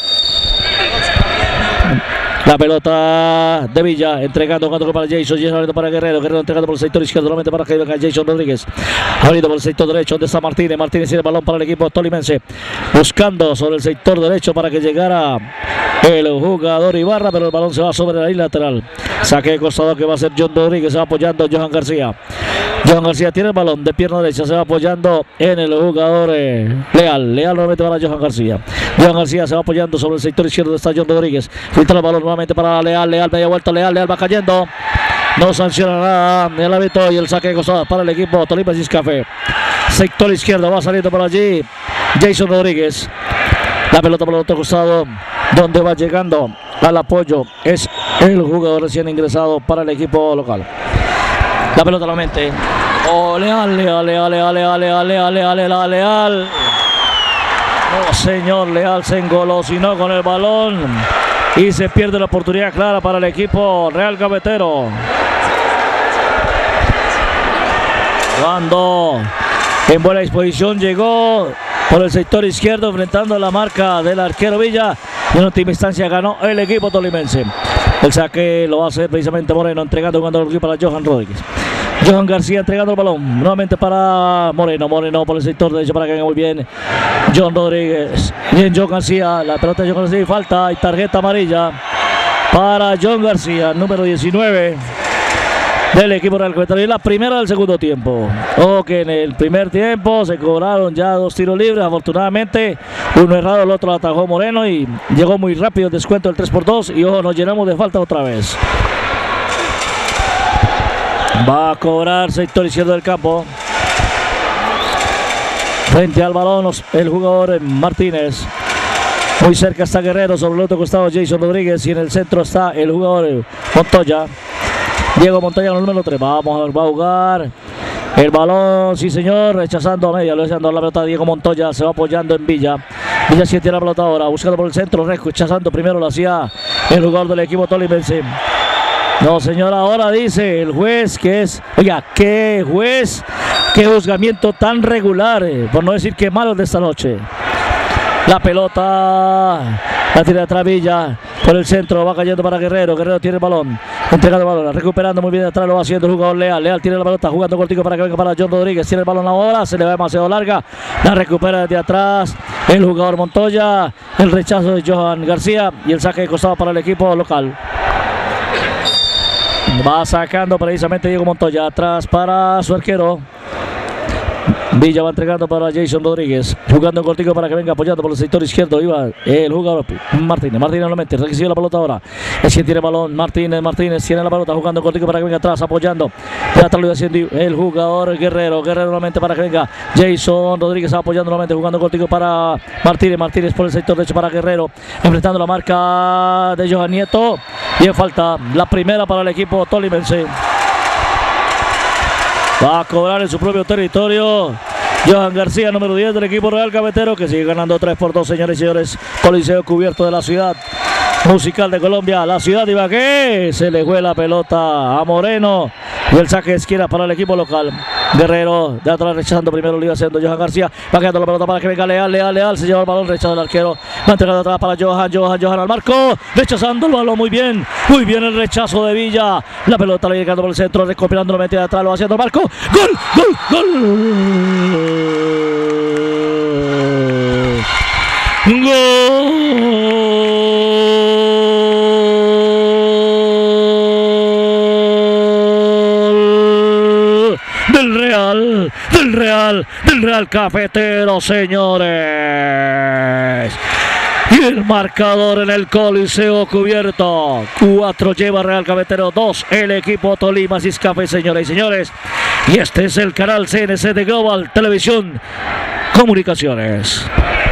La pelota de Villa, entregando cuando para Jason, Jason para Guerrero, Guerrero entregando por el sector izquierdo, nuevamente para que venga Jason Rodríguez, abriendo por el sector derecho, donde está Martínez, Martínez tiene el balón para el equipo tolimense, buscando sobre el sector derecho para que llegara el jugador Ibarra, pero el balón se va sobre la línea lateral, saque de costado que va a ser John Rodríguez, se va apoyando a Johan García. Johan García tiene el balón de pierna derecha, se va apoyando en el jugador eh, Leal. Leal nuevamente para Johan García. Johan García se va apoyando sobre el sector izquierdo, está John Rodríguez. Filtra el balón nuevamente para Leal. Leal media vuelta, Leal, Leal va cayendo. No sanciona nada el hábito y el saque de costado para el equipo Tolima Ciscafé. Sector izquierdo va saliendo por allí Jason Rodríguez. La pelota por el otro costado, donde va llegando al apoyo es el jugador recién ingresado para el equipo local. La pelota nuevamente. Oh, Leal, Leal, Leal, Leal, Leal, Leal, Leal, Leal, Leal, Leal. Oh, señor, Leal se engolosinó con el balón y se pierde la oportunidad clara para el equipo Real Cafetero. Cuando en buena disposición llegó por el sector izquierdo, enfrentando la marca del arquero Villa, y en última instancia ganó el equipo tolimense. El saque lo va a hacer precisamente Moreno, entregando cuando lo para Johan Rodríguez. Johan García entregando el balón nuevamente para Moreno. Moreno por el sector derecho para que venga muy bien John Rodríguez. Bien Johan García, la pelota de Johan García, falta y tarjeta amarilla para John García, número diecinueve del equipo Real Cafetero. Y la primera del segundo tiempo. Ojo que en el primer tiempo se cobraron ya dos tiros libres. Afortunadamente, uno errado, el otro atajó Moreno y llegó muy rápido el descuento del tres por dos. Y ojo, nos llenamos de falta otra vez. Va a cobrar sector izquierdo del campo. Frente al balón el jugador Martínez. Muy cerca está Guerrero, sobre el otro costado Jason Rodríguez y en el centro está el jugador Montoya. Diego Montoya, el número tres. Vamos a ver, va a jugar el balón, sí señor, rechazando a media, lo echando la pelota Diego Montoya, se va apoyando en Villa. Villa sí tiene la pelota ahora, buscando por el centro, rechazando primero lo hacía el jugador del equipo tolimense. No señor, ahora dice el juez que es, oiga, qué juez, qué juzgamiento tan regular, eh, por no decir que malo de esta noche. La pelota la tira atrás Villa, por el centro, va cayendo para Guerrero, Guerrero tiene el balón, entregando el balón, recuperando muy bien de atrás, lo va haciendo el jugador Leal, Leal tiene la pelota, jugando cortico para que venga para John Rodríguez, tiene el balón ahora, se le va demasiado larga, la recupera desde atrás el jugador Montoya, el rechazo de Johan García y el saque de costado para el equipo local. Va sacando precisamente Diego Montoya, atrás para su arquero. Villa va entregando para Jason Rodríguez, jugando cortico para que venga apoyando por el sector izquierdo. Iba el jugador Martínez, Martínez nuevamente, recibe la pelota ahora. Es quien tiene el balón, Martínez, Martínez tiene la pelota, jugando cortico para que venga atrás, apoyando. Ya atrás lo iba haciendo el jugador Guerrero, Guerrero nuevamente para que venga Jason Rodríguez apoyando nuevamente, jugando cortico para Martínez, Martínez por el sector derecho para Guerrero, enfrentando la marca de Johan Nieto. Y en falta, la primera para el equipo tolimense. Va a cobrar en su propio territorio Johan García, número diez del equipo Real Cafetero, que sigue ganando tres por dos, señores y señores. Coliseo cubierto de la ciudad musical de Colombia, la ciudad de Ibagué. Se le fue la pelota a Moreno y el saque de esquina para el equipo local. Guerrero de atrás rechazando, primero lo iba haciendo Johan García, va quedando la pelota para que venga Leal, Leal, Leal, se lleva el balón, rechaza el arquero, va entregando atrás para Johan, Johan, Johan al marco, rechazando el balón, muy bien, muy bien el rechazo de Villa, la pelota le llegando por el centro, recopilando la metida de atrás, lo va haciendo el marco, gol, gol, gol, gol. Del Real, del Real, del Real Cafetero, señores. Y el marcador en el Coliseo cubierto. cuatro lleva Real Cafetero, dos el equipo Tolima Ciscafe, señoras y señores. Y este es el canal C N C de Global Televisión Comunicaciones.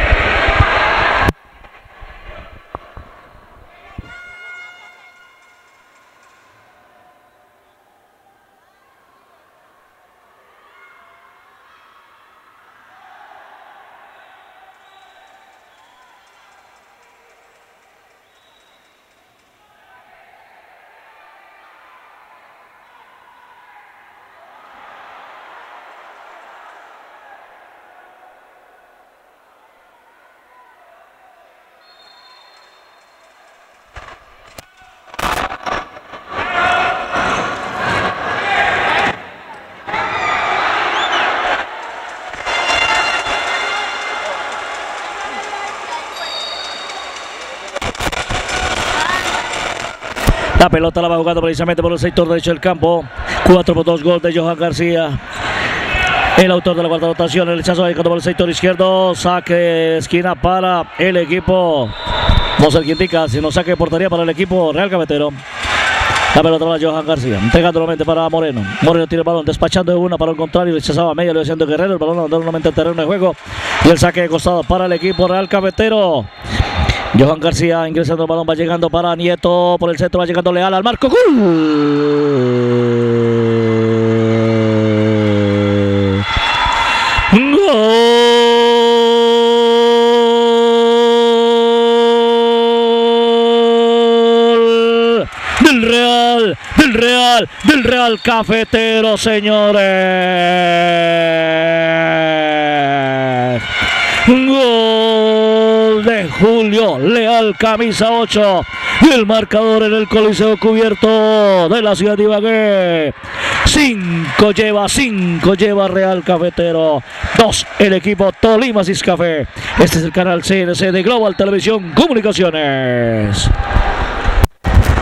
La pelota la va jugando precisamente por el sector derecho del campo. cuatro por dos, gol de Johan García. El autor de la cuarta anotación, el rechazo por el sector izquierdo. Saque de esquina para el equipo. No sé quién indica, sino saque de portería para el equipo Real Cafetero. La pelota para Johan García, entregando nuevamente para Moreno. Moreno tiene el balón, despachando de una para el contrario, rechazaba a media, lo haciendo Guerrero. El balón andando nuevamente al terreno de juego. Y el saque de costado para el equipo Real Cafetero. Johan García ingresando el balón, va llegando para Nieto, por el centro va llegando Leal al marco, ¡gol! ¡Gol! Del Real, del Real, del Real Cafetero, señores. Gol de Julio Leal, camisa ocho. Y el marcador en el Coliseo cubierto de la ciudad de Ibagué. cinco lleva, cinco lleva Real Cafetero. dos el equipo Tolima Ciscafe. Este es el canal C N C de Global Televisión Comunicaciones.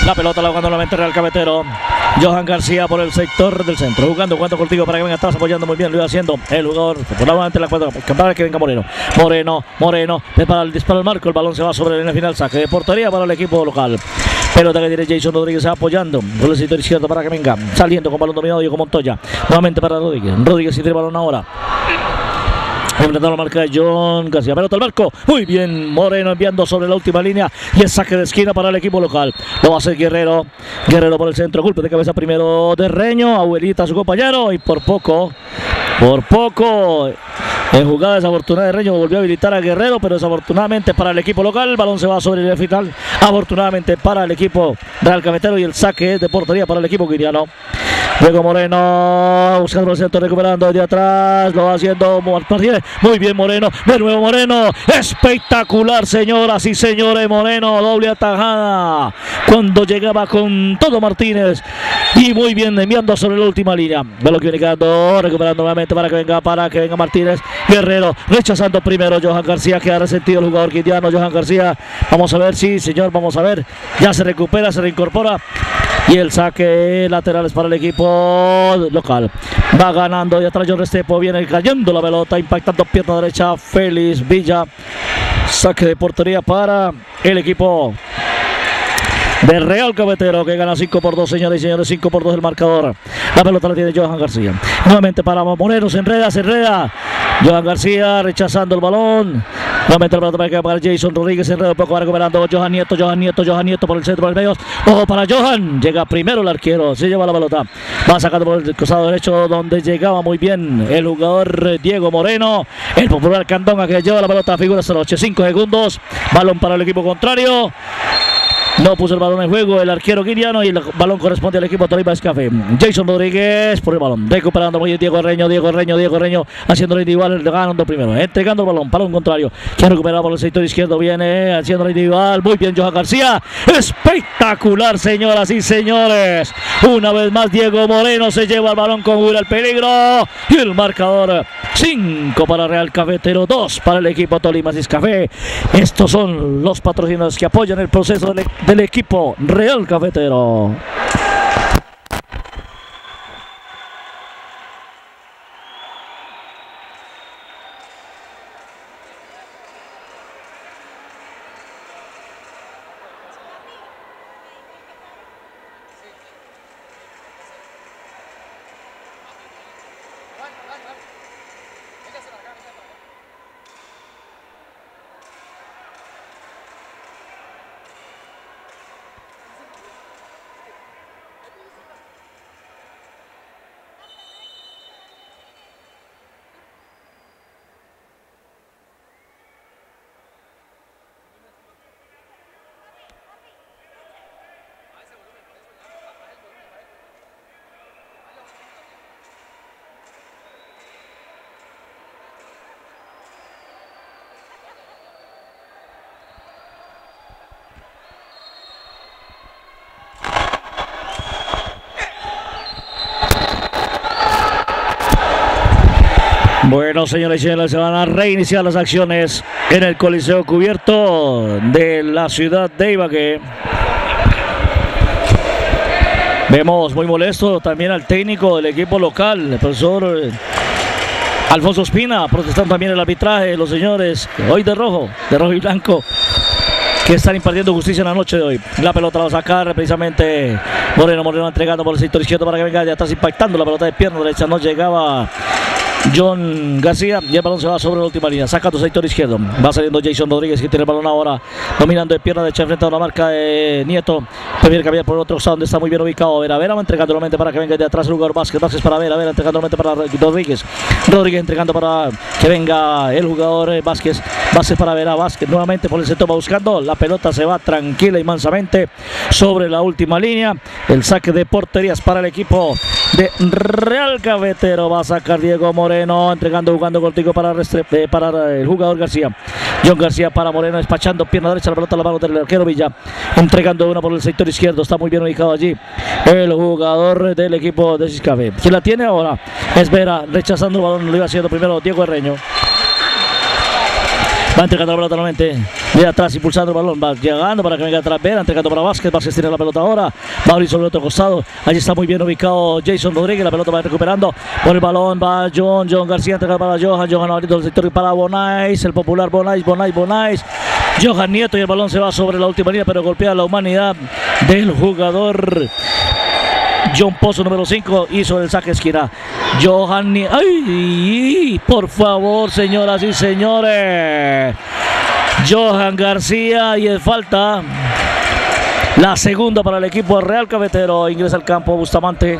La pelota la jugando nuevamente Real Cafetero. Johan García por el sector del centro. Jugando, jugando contigo para que venga atrás, apoyando muy bien. Lo iba haciendo el jugador. Por la ante la cuadra. Para que venga Moreno. Moreno, Moreno. Prepara el disparo al marco. El balón se va sobre la línea final. Saque de portería para el equipo local. Pelota que tiene Jason Rodríguez apoyando. Por el sector izquierdo para que venga. Saliendo con balón dominado Diego Montoya. Nuevamente para Rodríguez. Rodríguez y tiene balón ahora. Enfrentando la marca de John García. Pelota al marco. Muy bien. Moreno enviando sobre la última línea. Y el saque de esquina para el equipo local. Lo va a hacer Guerrero. Guerrero por el centro. Golpe de cabeza primero de Reño. Abuelita su compañero. Y por poco. Por poco. En jugada desafortunada de Reño volvió a habilitar a Guerrero, pero desafortunadamente para el equipo local, el balón se va sobre el final. Afortunadamente para el equipo Real Cafetero y el saque es de portería para el equipo guineano. Luego Moreno buscando el centro, recuperando desde atrás, lo va haciendo Martínez. Muy bien Moreno, de nuevo Moreno. Espectacular, señoras y señores. Moreno, doble atajada cuando llegaba con todo Martínez. Y muy bien enviando sobre la última línea. Ve lo que viene quedando, recuperando nuevamente para que venga, para que venga Martínez. Guerrero rechazando primero Johan García, que ha resentido el jugador guineano Johan García. Vamos a ver, sí señor, vamos a ver. Ya se recupera, se reincorpora. Y el saque lateral es para el equipo local. Va ganando y atrás John Restrepo. Viene cayendo la pelota, impactando pierna derecha Félix Villa. Saque de portería para el equipo de Real Cafetero, que gana cinco por dos, señores y señores. cinco por dos el marcador. La pelota la tiene Johan García. Nuevamente para Moreno, se enreda, se enreda. Johan García rechazando el balón. Nuevamente la pelota para que para Jason Rodríguez, se enreda un poco, va recuperando Johan Nieto, Johan Nieto, Johan Nieto por el centro del medio. Ojo para Johan, llega primero el arquero, se lleva la pelota. Va sacando por el costado derecho donde llegaba muy bien el jugador Diego Moreno. El popular Candonga que lleva la pelota, figura esta noche. cinco segundos, balón para el equipo contrario. No puso el balón en juego el arquero guineano y el balón corresponde al equipo Tolima Escafe. Jason Rodríguez por el balón, recuperando muy bien Diego Reño, Diego Reño, Diego Reño, haciéndolo individual, ganando primero, entregando el balón, balón contrario, que ha recuperado por el sector izquierdo, viene haciéndolo individual, muy bien Johan García, espectacular, señoras y señores. Una vez más Diego Moreno se lleva el balón con el peligro y el marcador cinco para Real Cafetero, dos para el equipo Tolima Escafe. Estos son los patrocinadores que apoyan el proceso del del equipo Real Cafetero. Bueno, señores y señores, se van a reiniciar las acciones en el Coliseo Cubierto de la ciudad de Ibagué. Vemos muy molesto también al técnico del equipo local, el profesor Alfonso Espina, protestando también el arbitraje, los señores hoy de rojo, de rojo y blanco, que están impartiendo justicia en la noche de hoy. La pelota la va a sacar precisamente Moreno, Moreno entregando por el sector izquierdo para que venga de atrás, impactando la pelota de pierna derecha, no llegaba John García y el balón se va sobre la última línea, sacando sector izquierdo, va saliendo Jason Rodríguez que tiene el balón ahora, dominando de pierna derecha, enfrentando a la marca de Nieto, prefiere cambiar por el otro costado donde está muy bien ubicado Vera, Vera va entregando nuevamente para que venga de atrás el jugador Vázquez, Vázquez para Vera, Vera entregando nuevamente para Rodríguez, Rodríguez entregando para que venga el jugador Vázquez, Vázquez para Vera, Vázquez nuevamente por el centro va buscando, la pelota se va tranquila y mansamente sobre la última línea, el saque de porterías para el equipo de Real Cafetero, va a sacar Diego Moreno, entregando, jugando cortico para, eh, para el jugador García, John García para Moreno, despachando pierna derecha, la pelota a la mano del arquero Villa, entregando una por el sector izquierdo, está muy bien ubicado allí el jugador del equipo de Ciscafe, quien la tiene ahora es Vera, rechazando el balón, lo iba haciendo primero Diego Reño. Va entregando la pelota nuevamente. De atrás impulsando el balón. Va llegando para que venga atrás Vera. Entregando para Vázquez. Vázquez tiene la pelota ahora. Va a abrir sobre el otro costado. Allí está muy bien ubicado Jason Rodríguez. La pelota va recuperando por el balón. Va John. John García entregando para Johan. Johan abriendo el sector para Bonais. El popular Bonais. Bonais. Bonais. Johan Nieto y el balón se va sobre la última línea, pero golpea la humanidad del jugador John Pozo, número cinco, hizo el saque esquina. Johan Nieto. ¡Ay! Por favor, señoras y señores. Johan García y el falta. La segunda para el equipo Real Cafetero. Ingresa al campo Bustamante.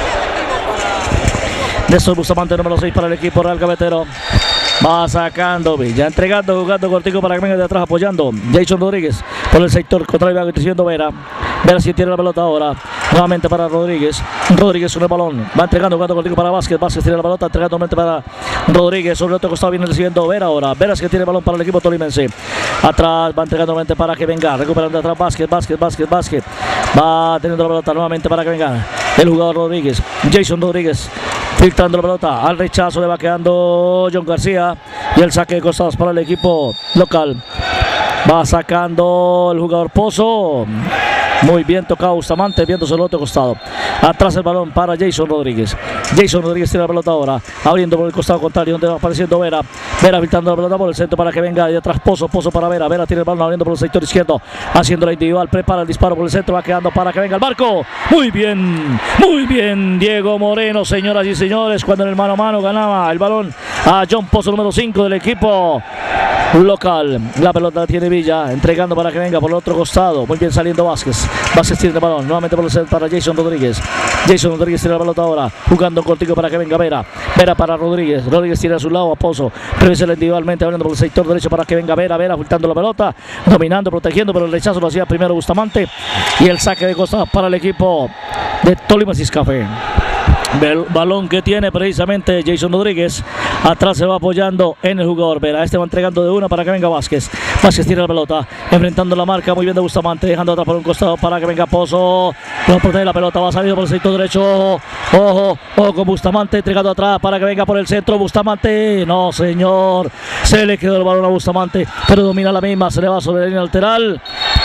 Néstor Bustamante, número seis para el equipo Real Cafetero. Va sacando Villa, entregando, jugando cortico para que venga de atrás, apoyando Jason Rodríguez por el sector contrario, va diciendo Vera. Vera si tiene la pelota ahora. Nuevamente para Rodríguez. Rodríguez con el balón. Va entregando, jugando cortico para Vázquez. Vázquez tiene la pelota, entregando nuevamente para Rodríguez. Sobre el otro costado viene recibiendo Vera ahora. Vera es que tiene el balón para el equipo tolimense. Atrás va entregando nuevamente para que venga. Recuperando atrás Vázquez, Vázquez, Vázquez, Vázquez. Va teniendo la pelota nuevamente para que venga el jugador Rodríguez. Jason Rodríguez. Filtrando la pelota, al rechazo le va quedando John García y el saque de costados para el equipo local. Va sacando el jugador Pozo. Muy bien tocado Bustamante, viéndose el otro costado. Atrás el balón para Jason Rodríguez. Jason Rodríguez tiene la pelota ahora, abriendo por el costado contrario, donde va apareciendo Vera. Vera filtrando la pelota por el centro para que venga de atrás Pozo. Pozo para Vera. Vera tiene el balón abriendo por el sector izquierdo, haciendo la individual. Prepara el disparo por el centro, va quedando para que venga el marco. Muy bien, muy bien Diego Moreno, señoras y señores, cuando en el mano a mano ganaba el balón a John Pozo, número cinco del equipo local. La pelota la tiene Villa, entregando para que venga por el otro costado. Muy bien saliendo Vázquez. Vázquez tiene el balón, nuevamente por el centro para Jason Rodríguez. Jason Rodríguez tiene la pelota ahora, jugando cortico para que venga Vera. Vera para Rodríguez. Rodríguez tiene a su lado a Pozo. Prevese individualmente abriendo por el sector derecho para que venga Vera. Vera ocultando la pelota, dominando, protegiendo, pero el rechazo lo hacía primero Bustamante. Y el saque de costado para el equipo de Tolima Ciscafé. El balón que tiene precisamente Jason Rodríguez. Atrás se va apoyando en el jugador Vera. Este va entregando de una para que venga Vázquez. Vázquez tiene la pelota, enfrentando la marca muy bien de Bustamante, dejando atrás por un costado para que venga Pozo. No protege la pelota, va saliendo por el sector derecho. Ojo, ojo, ojo con Bustamante, entregando atrás para que venga por el centro. Bustamante, no señor, se le quedó el balón a Bustamante, pero domina la misma, se le va sobre la línea lateral.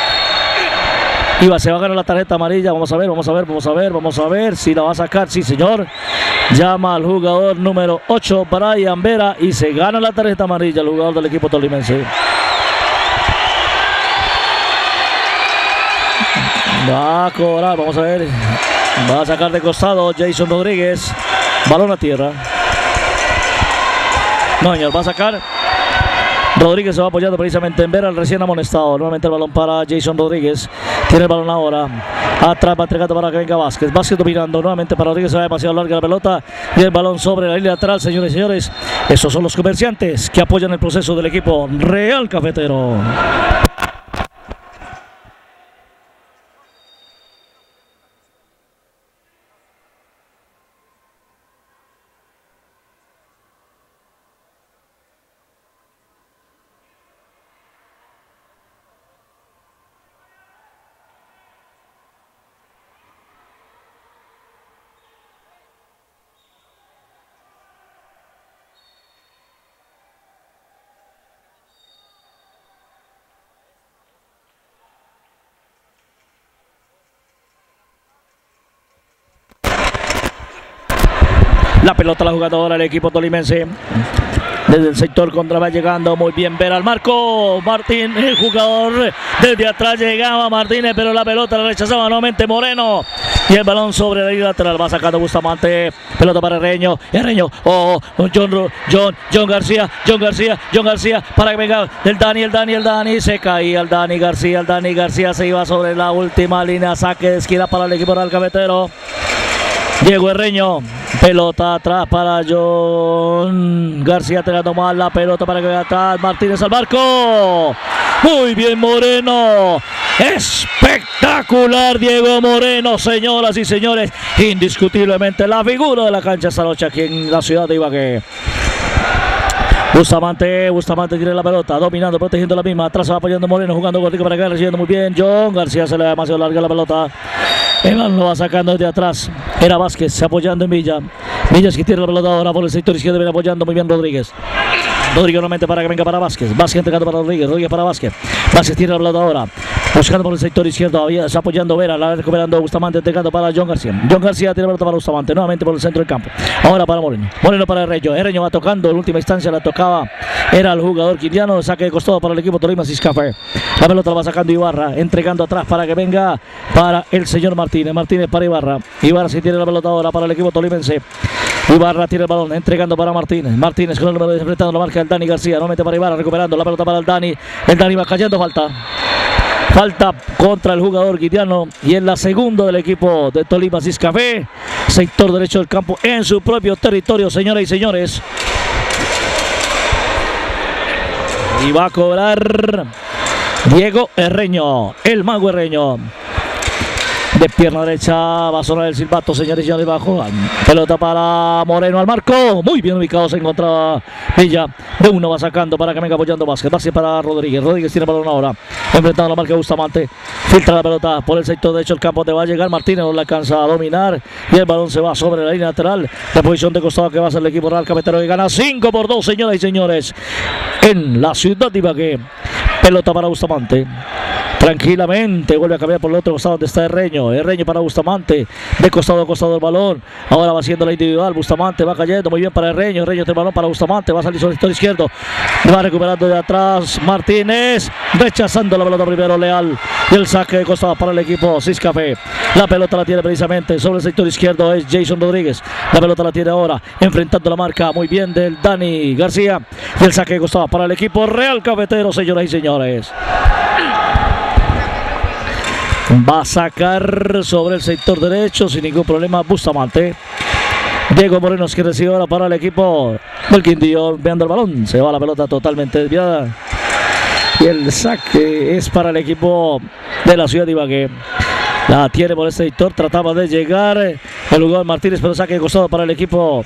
Iba, se va a ganar la tarjeta amarilla. Vamos a ver, vamos a ver, vamos a ver, vamos a ver si la va a sacar. Sí, señor. Llama al jugador número ocho, Brian Vera, y se gana la tarjeta amarilla el jugador del equipo tolimense. Va a cobrar, vamos a ver. Va a sacar de costado Jason Rodríguez. Balón a tierra. No, señor, va a sacar. Rodríguez se va apoyando precisamente en Vera, el recién amonestado. Nuevamente el balón para Jason Rodríguez. Tiene el balón ahora. Atrás va entregando para que venga Vázquez. Vázquez dominando nuevamente para Rodríguez. Se va demasiado larga la pelota. Y el balón sobre la línea lateral, señores y señores. Esos son los comerciantes que apoyan el proceso del equipo Real Cafetero. La pelota la jugadora del equipo tolimense. Desde el sector contra va llegando muy bien Vera al marco. Martín, el jugador desde atrás llegaba Martínez, pero la pelota la rechazaba nuevamente Moreno. Y el balón sobre la línea lateral va sacando Bustamante. Pelota para Herreño. Herreño. Oh, John, John, John García. John García. John García. Para que venga el Dani, el Dani, el Dani. Se caía el Dani García. El Dani García se iba sobre la última línea. Saque de esquina para el equipo Real Cafetero. Diego Herreño, pelota atrás para John García, tirando mal la pelota para que vaya atrás Martínez al marco. Muy bien Moreno, espectacular Diego Moreno, señoras y señores, indiscutiblemente la figura de la cancha esta noche aquí en la ciudad de Ibagué. Bustamante, Bustamante tiene la pelota, dominando, protegiendo la misma, atrás va apoyando Moreno, jugando cortico para acá, recibiendo muy bien John García, se le da demasiado larga la pelota. El balón lo va sacando desde atrás. Era Vázquez apoyando en Villa. Villa es que tiene la pelota ahora por el sector izquierdo, viene apoyando muy bien Rodríguez. Rodríguez nuevamente para que venga para Vázquez. Vázquez entregando para Rodríguez. Rodríguez para Vázquez. Vázquez tiene la pelota ahora. Buscando por el sector izquierdo. Había, está apoyando Vera. La recuperando Bustamante. Entregando para John García. John García tiene la pelota para Bustamante. Nuevamente por el centro del campo. Ahora para Moreno. Moreno para Herreño. Herreño va tocando. En última instancia la tocaba. Era el jugador quiniano. Saque de costado para el equipo Tolima Ciscafé. La pelota la va sacando Ibarra. Entregando atrás para que venga para el señor Martínez. Martínez para Ibarra. Ibarra sí tiene la pelota ahora para el equipo tolimense. Ibarra tiene el balón, entregando para Martínez. Martínez con el número de enfrentando la marca del Dani García. Nuevamente para Ibarra, recuperando la pelota para el Dani. El Dani va cayendo, falta. Falta contra el jugador guitiano. Y en la segunda del equipo de Tolima Ciscafé. Sector derecho del campo en su propio territorio, señoras y señores. Y va a cobrar Diego Herreño, el mago Herreño. De pierna derecha va a sonar el silbato, señores y señores, bajo. Pelota para Moreno al marco. Muy bien ubicado, se encontraba Villa. De uno va sacando para que venga apoyando Vázquez. Vázquez para Rodríguez. Rodríguez tiene el balón ahora. Enfrentando la marca de Bustamante. Filtra la pelota por el sector derecho del campo. Te va a llegar Martínez, no la alcanza a dominar. Y el balón se va sobre la línea lateral. La posición de costado que va a ser el equipo Real Cafetero, que gana cinco por dos, señoras y señores. En la ciudad de Ibagué. Pelota para Bustamante. Tranquilamente vuelve a cambiar por el otro costado donde está Herreño. Herreño para Bustamante. De costado a costado el balón. Ahora va haciendo la individual. Bustamante va cayendo muy bien para Herreño. Herreño tiene el balón para Bustamante. Va a salir sobre el sector izquierdo. Va recuperando de atrás Martínez. Rechazando la pelota primero Leal. Y el saque de costado para el equipo Ciscafé. La pelota la tiene precisamente sobre el sector izquierdo. Es Jason Rodríguez. La pelota la tiene ahora. Enfrentando la marca muy bien del Dani García. Y el saque de costado para el equipo Real Cafetero, señoras y señores. Va a sacar sobre el sector derecho sin ningún problema Bustamante. Diego Moreno que recibe ahora para el equipo del Quindío, enviando el balón. Se va la pelota totalmente desviada. Y el saque es para el equipo de la ciudad de Ibagué. La tiene por este sector. Trataba de llegar el jugador Martínez, pero saque de costado para el equipo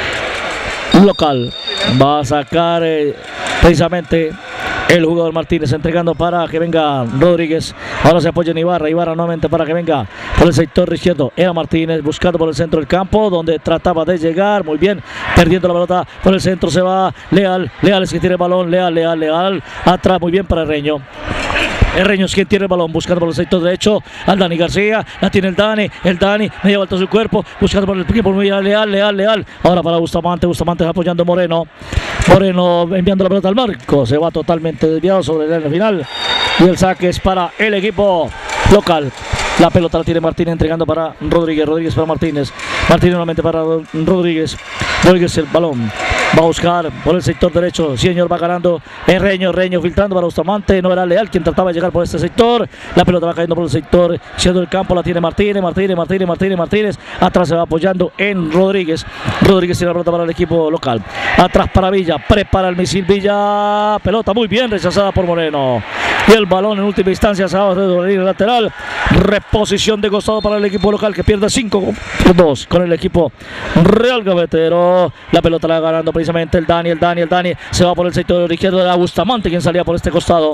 local. Va a sacar eh, precisamente el jugador Martínez, entregando para que venga Rodríguez. Ahora se apoya en Ibarra. Ibarra nuevamente para que venga por el sector izquierdo. Era Martínez buscando por el centro del campo, donde trataba de llegar. Muy bien, perdiendo la pelota por el centro. Se va Leal. Leal es que tiene el balón. Leal, Leal, Leal. Atrás muy bien para Herreño. Herreño es quien tiene el balón, buscando por el sector derecho al Dani García. La tiene el Dani. El Dani media vuelta a su cuerpo, buscando por el equipo muy Leal, Leal, Leal. Ahora para Bustamante. Bustamante apoyando a Moreno. Moreno enviando la pelota al marco. Se va totalmente desviado sobre el final. Y el saque es para el equipo local. La pelota la tiene Martínez, entregando para Rodríguez. Rodríguez para Martínez. Martínez nuevamente para Rodríguez. Rodríguez el balón. Va a buscar por el sector derecho. Señor va ganando Herreño. Herreño filtrando para Bustamante. No era Leal quien trataba de llegar por este sector. La pelota va cayendo por el sector izquierdo del campo. La tiene Martínez. Martínez, Martínez, Martínez, Martínez. Atrás se va apoyando en Rodríguez. Rodríguez tiene la pelota para el equipo local. Atrás para Villa. Prepara el misil Villa. Pelota muy bien rechazada por Moreno. Y el balón en última instancia se va a la línea lateral. Reposición de costado para el equipo local, que pierde cinco por dos con el equipo Real Cafetero. La pelota la va ganando precisamente el Dani, el Dani, el Dani. Se va por el sector izquierdo de Bustamante, quien salía por este costado.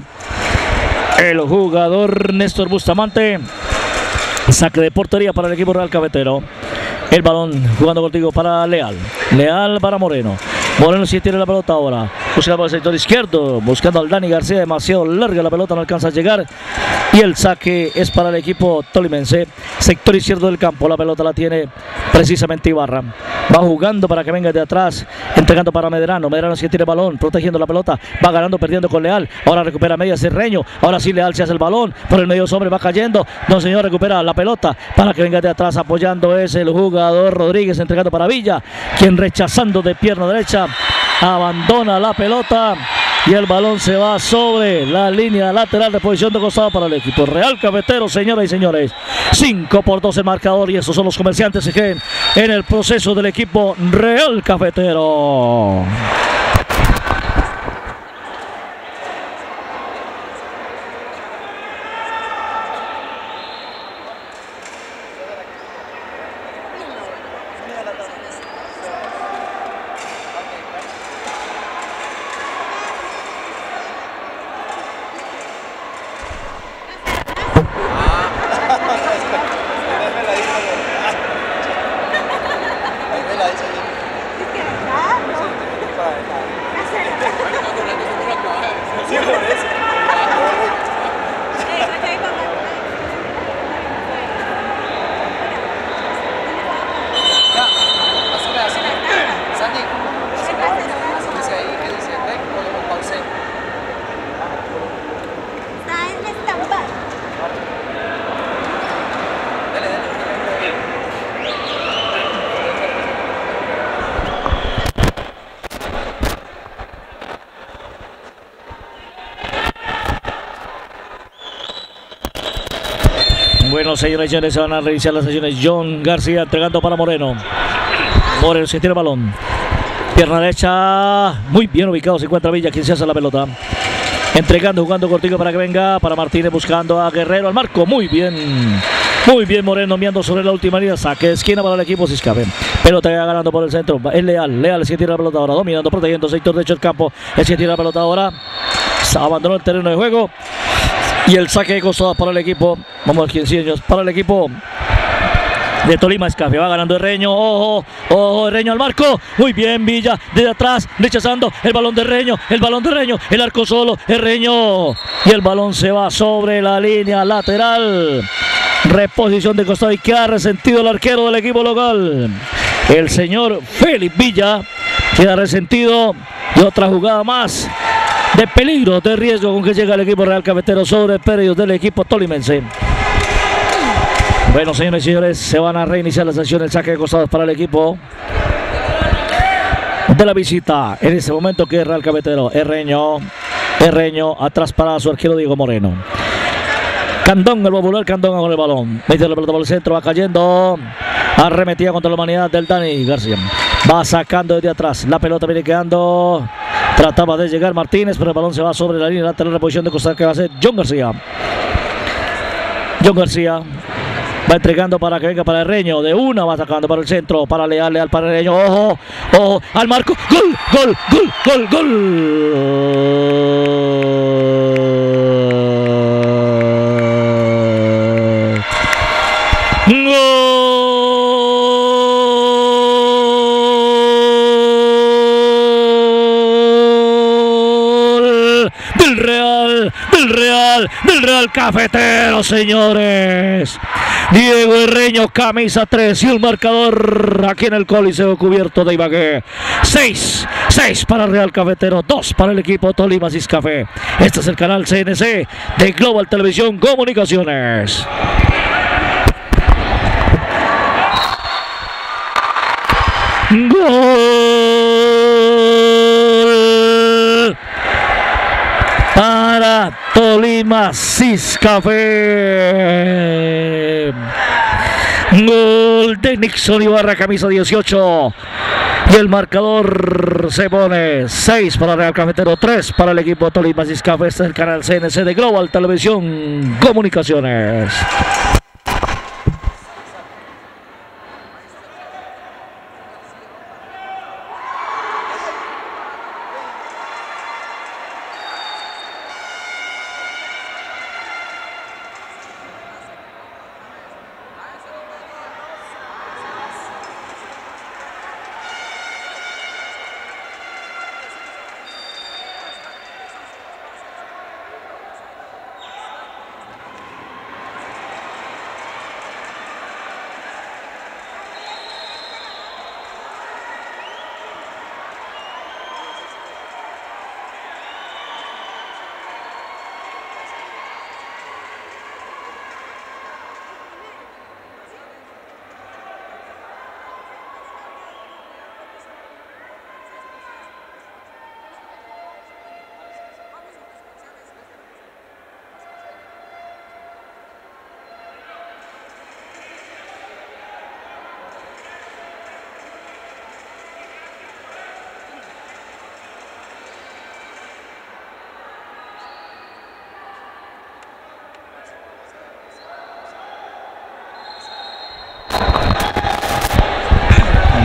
El jugador Néstor Bustamante. Saque de portería para el equipo Real Cafetero. El balón jugando contigo para Leal. Leal para Moreno. Moreno sí tiene la pelota ahora. Buscando por el sector izquierdo. Buscando al Dani García. Demasiado larga la pelota. No alcanza a llegar. Y el saque es para el equipo tolimense. Sector izquierdo del campo. La pelota la tiene precisamente Ibarra. Va jugando para que venga de atrás. Entregando para Medrano. Medrano sí tiene el balón. Protegiendo la pelota. Va ganando, perdiendo con Leal. Ahora recupera media Herreño. Ahora sí Leal se hace el balón. Por el medio hombre va cayendo. No señor, recupera la pelota para que venga de atrás. Apoyando es el jugador Rodríguez. Entregando para Villa. Quien rechazando de pierna derecha. Abandona la pelota. Y el balón se va sobre la línea lateral de posición de costado para el equipo Real Cafetero, señoras y señores. cinco por dos el marcador, y estos son los comerciantes que queden en el proceso del equipo Real Cafetero. Sí, por eso. Ya, así así. Sandy, así ahí, que dice break o lo pausé. Está en stand-by. Dale, dale. Bueno, señores y señores, se van a reiniciar las sesiones. John García entregando para Moreno. Moreno se tira el balón. Pierna derecha, muy bien ubicado, se encuentra Villa, quien se hace la pelota. Entregando, jugando cortico para que venga, para Martínez buscando a Guerrero al marco. Muy bien, muy bien Moreno enviando sobre la última línea. Saque de esquina para el equipo Ciscafe. Pelota ya ganando por el centro. Es Leal, Leal es que tira la pelota ahora, dominando, protegiendo sector derecho del campo. Es que tira la pelota ahora. Abandonó el terreno de juego. Y el saque de costado para el equipo. Vamos a ver quién sigue, para el equipo de Tolima. Escafe va ganando Herreño. Ojo, ojo, Herreño al marco. Muy bien, Villa desde atrás, rechazando el balón de Herreño. El balón de Herreño, el arco solo. Herreño. Y el balón se va sobre la línea lateral. Reposición de costado y que ha resentido el arquero del equipo local. El señor Félix Villa queda resentido. Y otra jugada más de peligro, de riesgo con que llega el equipo Real Cafetero sobre perdidos del equipo tolimense. Bueno, señores y señores, se van a reiniciar las acciones. El saque de costados para el equipo de la visita. En este momento que es Real Cafetero. Herreño, Herreño, atrás para su arquero Diego Moreno. Candón, el popular Candón con el balón. Mete la pelota por el centro, va cayendo. Arremetida contra la humanidad del Dani García. Va sacando desde atrás. La pelota viene quedando. Trataba de llegar Martínez, pero el balón se va sobre la línea lateral. La posición de costado que va a ser John García. John García va entregando para que venga para Herreño. De una va sacando para el centro. Para Leal, Leal para Herreño. Ojo, ojo, al marco. Gol, gol, gol, gol, gol. Gol. Del Real, del Real, del Real Cafetero, señores. Diego Herreño, camisa tres y el marcador aquí en el Coliseo cubierto de Ibagué. seis, seis para el Real Cafetero, dos para el equipo Tolima Ciscafe. Este es el canal C N C de Global Televisión Comunicaciones. Gol para Tolima Ciscafe. Gol de Nixon Ibarra, camisa dieciocho. Y el marcador se pone seis para Real Cafetero, tres para el equipo Tolima Ciscafe. Este es el canal C N C de Global Televisión Comunicaciones.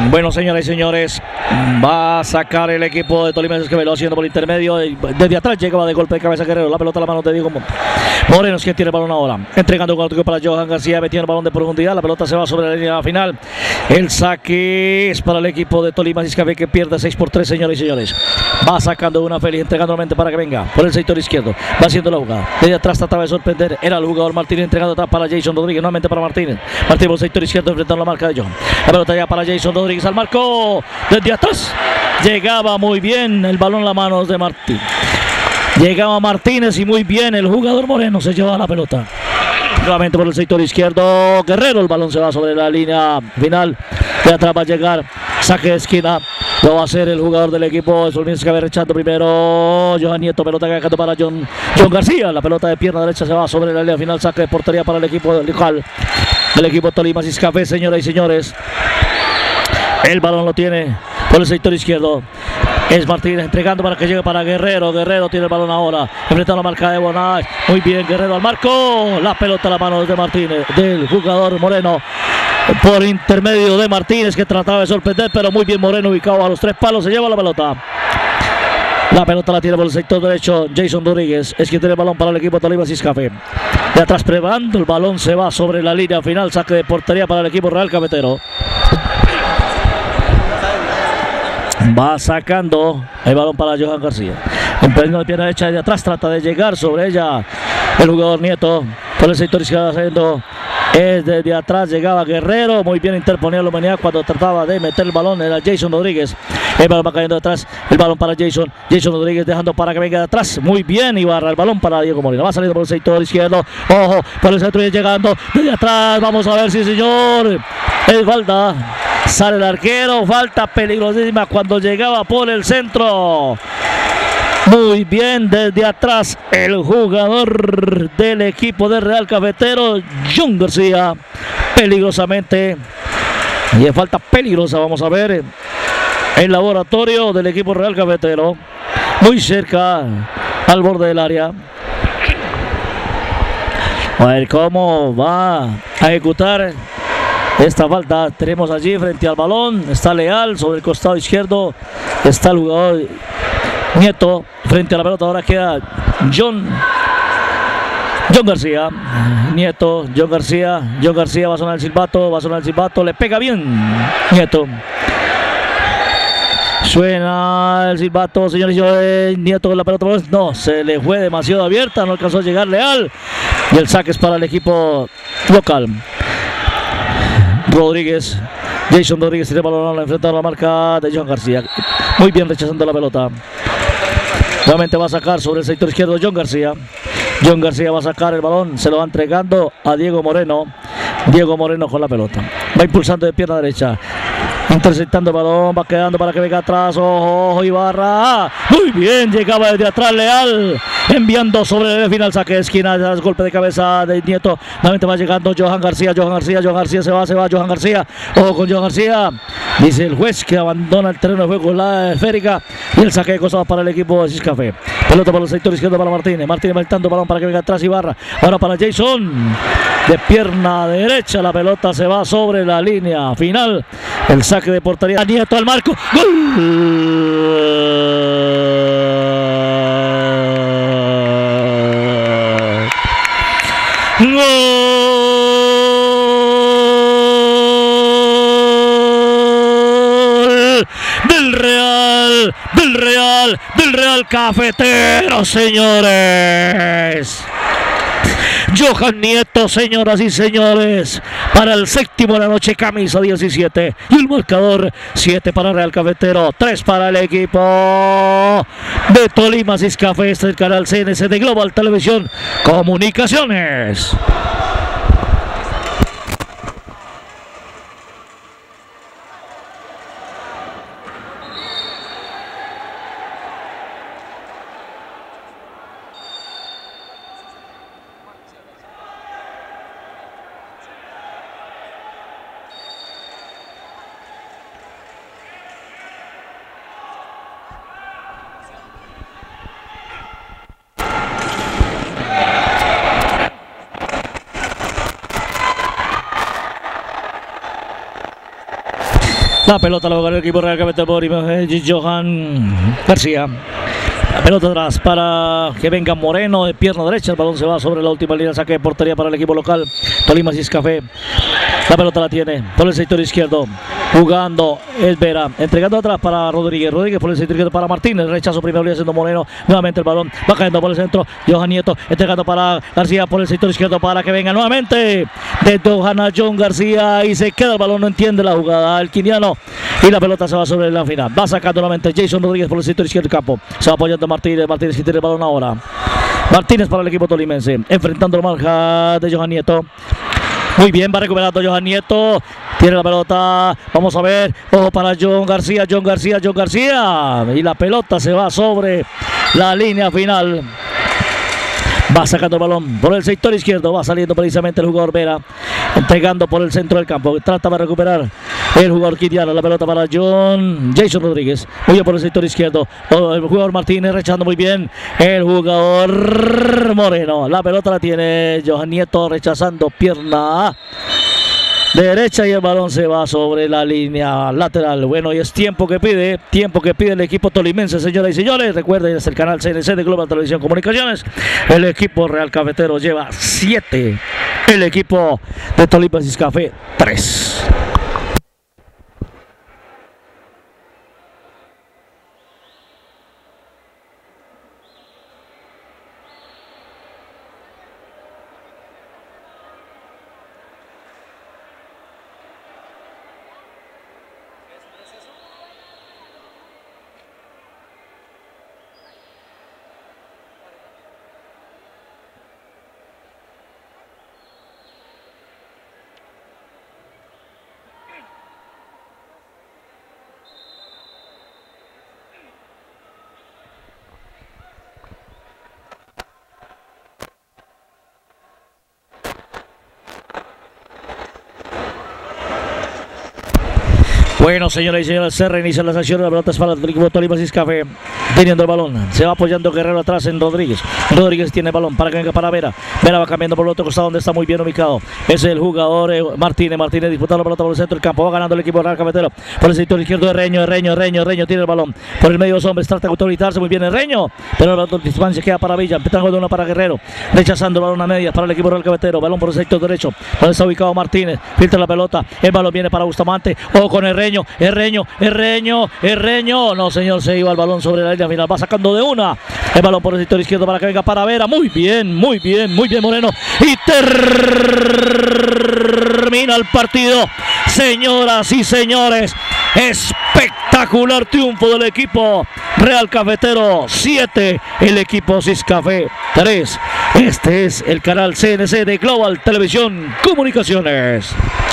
Bueno, señoras y señores, va a sacar el equipo de Tolima Escabelo haciendo por intermedio. Desde atrás llegaba de golpe de cabeza Guerrero. La pelota a la mano de Diego Moreno, es quien tiene el balón ahora. Entregando con el para Johan García, metiendo el balón de profundidad. La pelota se va sobre la línea final. El saque es para el equipo de Tolima Iscafé, que pierde seis por tres, señoras y señores. Va sacando una feliz, entregando nuevamente para que venga por el sector izquierdo. Va haciendo la jugada. Desde atrás trataba de sorprender. Era el jugador Martínez, entregando atrás para Jason Rodríguez. Nuevamente para Martínez. Martínez por el sector izquierdo, enfrentando la marca de John. La pelota ya para Jason Rodríguez al marco. Desde atrás llegaba muy bien el balón en las manos de Martín. Llegaba Martínez y muy bien el jugador Moreno se lleva la pelota. Nuevamente por el sector izquierdo Guerrero, el balón se va sobre la línea final. De atrás va a llegar saque de esquina. Lo va a hacer el jugador del equipo de Solís, que va rechazando primero Johan Nieto, pelota que acá para John, John García. La pelota de pierna derecha se va sobre la línea final, saque de portería para el equipo del local, del equipo Tolima Iscafé, señoras y señores. El balón lo tiene por el sector izquierdo. Es Martínez entregando para que llegue para Guerrero. Guerrero tiene el balón ahora. Enfrentando la marca de Bonay. Muy bien, Guerrero al marco. La pelota a la mano de Martínez, del jugador Moreno. Por intermedio de Martínez, que trataba de sorprender, pero muy bien Moreno, ubicado a los tres palos. Se lleva la pelota. La pelota la tiene por el sector derecho Jason Rodríguez. Es quien tiene el balón para el equipo Tolima Iscafé. De atrás preparando. El balón se va sobre la línea final. Saque de portería para el equipo Real Cafetero. Va sacando el balón para Johan García. Empezando de pierna derecha de atrás, trata de llegar sobre ella el jugador Nieto. Por el sector izquierdo haciendo es desde atrás, llegaba Guerrero. Muy bien interponía la humanidad cuando trataba de meter el balón. Era Jason Rodríguez. El balón va cayendo de atrás. El balón para Jason. Jason Rodríguez dejando para que venga de atrás. Muy bien Ibarra. El balón para Diego Molina. Va saliendo por el sector izquierdo. Ojo, por el centro y llegando desde atrás. Vamos a ver si, sí, señor. Es falta. Sale el arquero. Falta peligrosísima cuando llegaba por el centro. Muy bien desde atrás el jugador del equipo de Real Cafetero, John García. Peligrosamente. Y es falta peligrosa, vamos a ver. El laboratorio del equipo Real Cafetero. Muy cerca al borde del área. A ver cómo va a ejecutar esta falta. Tenemos allí frente al balón. Está Leal sobre el costado izquierdo. Está el jugador Nieto frente a la pelota. Ahora queda John John García. Nieto, John García. John García va a sonar el silbato. Va a sonar el silbato. Le pega bien Nieto. Suena el silbato, señores y señores. Nieto con la pelota. No, se le fue demasiado abierta. No alcanzó a llegar Leal. Y el saque es para el equipo local. Rodríguez. Jason Rodríguez tiene el balón, enfrentando a la marca de John García. Muy bien rechazando la pelota. Nuevamente va a sacar sobre el sector izquierdo John García. John García va a sacar el balón. Se lo va entregando a Diego Moreno. Diego Moreno con la pelota. Va impulsando de pierna derecha. Interceptando el balón. Va quedando para que venga atrás. Ojo, ojo, Ibarra. Muy bien. Llegaba desde atrás Leal. Enviando sobre el final. Saque de esquina. Golpe de cabeza de Nieto. Nuevamente va llegando Johan García. Johan García. Johan García se va. Se va Johan García. Ojo con Johan García. Dice el juez que abandona el terreno de juego con la esférica. Y el saque de cosas para el equipo de Iscafé. Pelota por el sector izquierdo para Martínez. Martínez metiendo el balón para que venga atrás Ibarra. Ahora para Jason. De pierna derecha. La pelota se va sobre la línea final. El saque de portería. Nieto al marco. ¡Gol! ¡Gol! Del Real, del Real, del Real Cafetero, señores. Johan Nieto, señoras y señores, para el séptimo de la noche, camisa diecisiete. Y el marcador, siete para Real Cafetero, tres para el equipo de Tolima Iscafé. Este es el canal C N C de Global Televisión Comunicaciones. La pelota la va a ganar el equipo Real Cafetero por Johan García. La pelota atrás para que venga Moreno de pierna derecha. El balón se va sobre la última línea. Saque de portería para el equipo local. Tolima Ciscafé. La pelota la tiene por el sector izquierdo. Jugando el Vera. Entregando atrás para Rodríguez. Rodríguez por el sector izquierdo para Martínez. Rechazo primero haciendo Moreno. Nuevamente el balón. Va cayendo por el centro. Johan Nieto. Entregando para García por el sector izquierdo para que venga nuevamente de Johan a John García. Y se queda el balón. No entiende la jugada. El quiniano. Y la pelota se va sobre la final. Va sacando nuevamente Jason Rodríguez por el sector izquierdo del campo. Se va apoyando Martínez. Martínez que tiene el balón ahora. Martínez para el equipo tolimense. Enfrentando la marca de Johan Nieto. Muy bien, va recuperando Johan Nieto. Tiene la pelota. Vamos a ver. Ojo para John García. John García. John García. Y la pelota se va sobre la línea final. Va sacando el balón por el sector izquierdo. Va saliendo precisamente el jugador Vera. Entregando por el centro del campo. Trata de recuperar el jugador Quitiano. La pelota para John Jason Rodríguez. Muy bien por el sector izquierdo. El jugador Martínez rechazando muy bien. El jugador Moreno. La pelota la tiene Johan Nieto rechazando pierna derecha y el balón se va sobre la línea lateral. Bueno, y es tiempo que pide, tiempo que pide el equipo tolimense, señoras y señores. Recuerden, es el canal C N C de Global Televisión Comunicaciones. El equipo Real Cafetero lleva siete. El equipo de Tolima Ciscafé, tres. Bueno, señoras y señores, se reinicia las acciones. La pelota es para el equipo Tolima Ciscafé. Teniendo el balón. Se va apoyando Guerrero atrás en Rodríguez. Rodríguez tiene el balón para que venga para Vera. Vera va cambiando por el otro costado donde está muy bien ubicado. Es el jugador eh, Martínez. Martínez disputando la pelota por el centro del campo. Va ganando el equipo Real Cafetero. Por el sector izquierdo de Reño. Reño, Reño, Reño tiene el balón. Por el medio de los hombres. Trata de autorizarse muy bien el Reño. Pero la distancia queda para Villa. Empezando de una para Guerrero. Rechazando el balón a medias para el equipo Real Cafetero. Balón por el sector derecho. Donde está ubicado Martínez. Filtra la pelota. El balón viene para Bustamante. O con el Reño. El Reño. El Reño. El Reño. No, señor. Se iba el balón sobre la línea final. Va sacando de una. El balón por el sector izquierdo para que venga para Vera. Muy bien, muy bien, muy bien Moreno. Y termina el partido. Señoras y señores, espectacular triunfo del equipo Real Cafetero. siete, el equipo Ciscafé tres. Este es el canal C N C de Global Televisión Comunicaciones.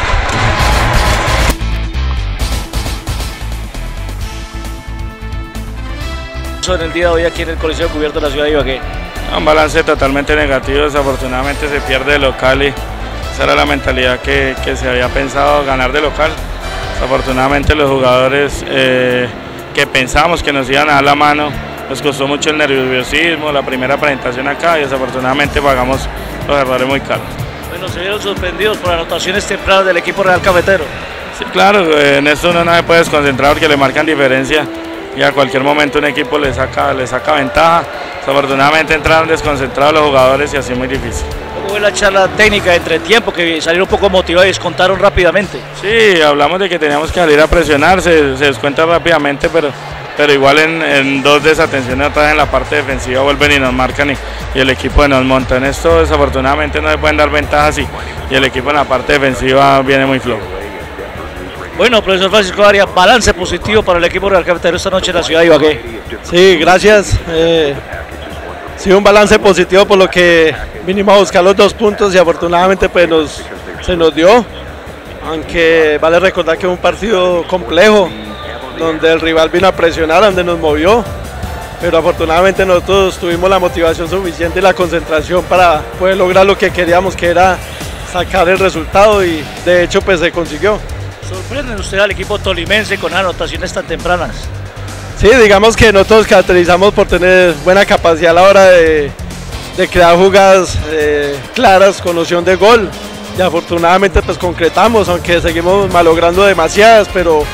En el día de hoy aquí en el Coliseo Cubierto de la ciudad de Ibagué. Un balance totalmente negativo, desafortunadamente se pierde de local y esa era la mentalidad que, que se había pensado ganar de local. Desafortunadamente los jugadores eh, que pensábamos que nos iban a dar la mano, nos costó mucho el nerviosismo, la primera presentación acá y desafortunadamente pagamos los errores muy caros. Bueno, se vieron sorprendidos por anotaciones tempranas del equipo Real Cafetero. Sí, claro, en esto uno no se puede desconcentrar porque le marcan diferencia. Y a cualquier momento un equipo le saca, le saca ventaja. Desafortunadamente entraron desconcentrados los jugadores y así muy difícil. ¿Cómo fue la charla técnica de entretiempo que salieron un poco motivados y descontaron rápidamente? Sí, hablamos de que teníamos que salir a presionar, se, se descuenta rápidamente, pero, pero igual en, en dos desatenciones atrás en la parte defensiva vuelven y nos marcan y, y el equipo nos monta. En esto desafortunadamente no se pueden dar ventajas y, y el equipo en la parte defensiva viene muy flojo. Bueno, profesor Francisco Arias, balance positivo para el equipo Real Cafetero esta noche en la ciudad de Ibagué. Sí, gracias. Eh, sí, un balance positivo por lo que vinimos a buscar los dos puntos y afortunadamente pues nos, se nos dio. Aunque vale recordar que es un partido complejo, donde el rival vino a presionar, donde nos movió. Pero afortunadamente nosotros tuvimos la motivación suficiente y la concentración para poder lograr lo que queríamos, que era sacar el resultado y de hecho pues se consiguió. ¿Sorprende usted al equipo tolimense con anotaciones tan tempranas? Sí, digamos que nosotros caracterizamos por tener buena capacidad a la hora de, de crear jugadas eh, claras con noción de gol y afortunadamente pues concretamos, aunque seguimos malogrando demasiadas, pero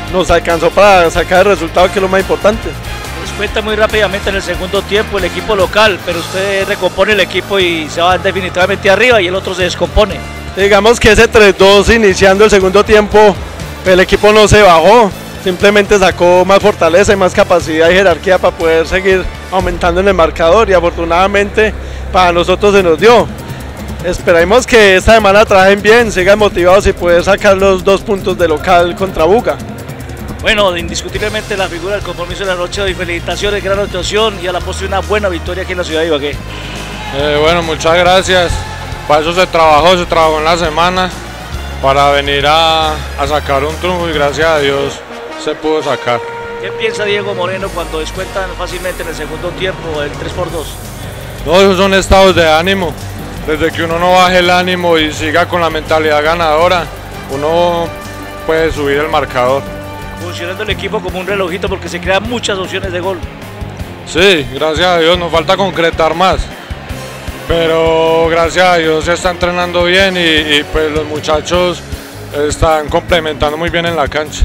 nos alcanzó para sacar el resultado, que es lo más importante. Nos cuenta muy rápidamente en el segundo tiempo el equipo local, pero usted recompone el equipo y se va definitivamente arriba y el otro se descompone. Digamos que ese tres dos iniciando el segundo tiempo, el equipo no se bajó, simplemente sacó más fortaleza y más capacidad y jerarquía para poder seguir aumentando en el marcador, y afortunadamente para nosotros se nos dio. Esperemos que esta semana trabajen bien, sigan motivados y poder sacar los dos puntos de local contra Buga. Bueno, indiscutiblemente la figura del compromiso de la noche de hoy. Felicitaciones, gran actuación y a la postre una buena victoria aquí en la ciudad de Ibagué. Eh, bueno, muchas gracias. Para eso se trabajó, se trabajó en la semana para venir a, a sacar un triunfo y gracias a Dios se pudo sacar. ¿Qué piensa Diego Moreno cuando descuentan fácilmente en el segundo tiempo el tres por dos? No, esos son estados de ánimo. Desde que uno no baje el ánimo y siga con la mentalidad ganadora, uno puede subir el marcador. Funcionando el equipo como un relojito porque se crean muchas opciones de gol. Sí, gracias a Dios, nos falta concretar más. Pero gracias a Dios se está entrenando bien y, y pues los muchachos están complementando muy bien en la cancha.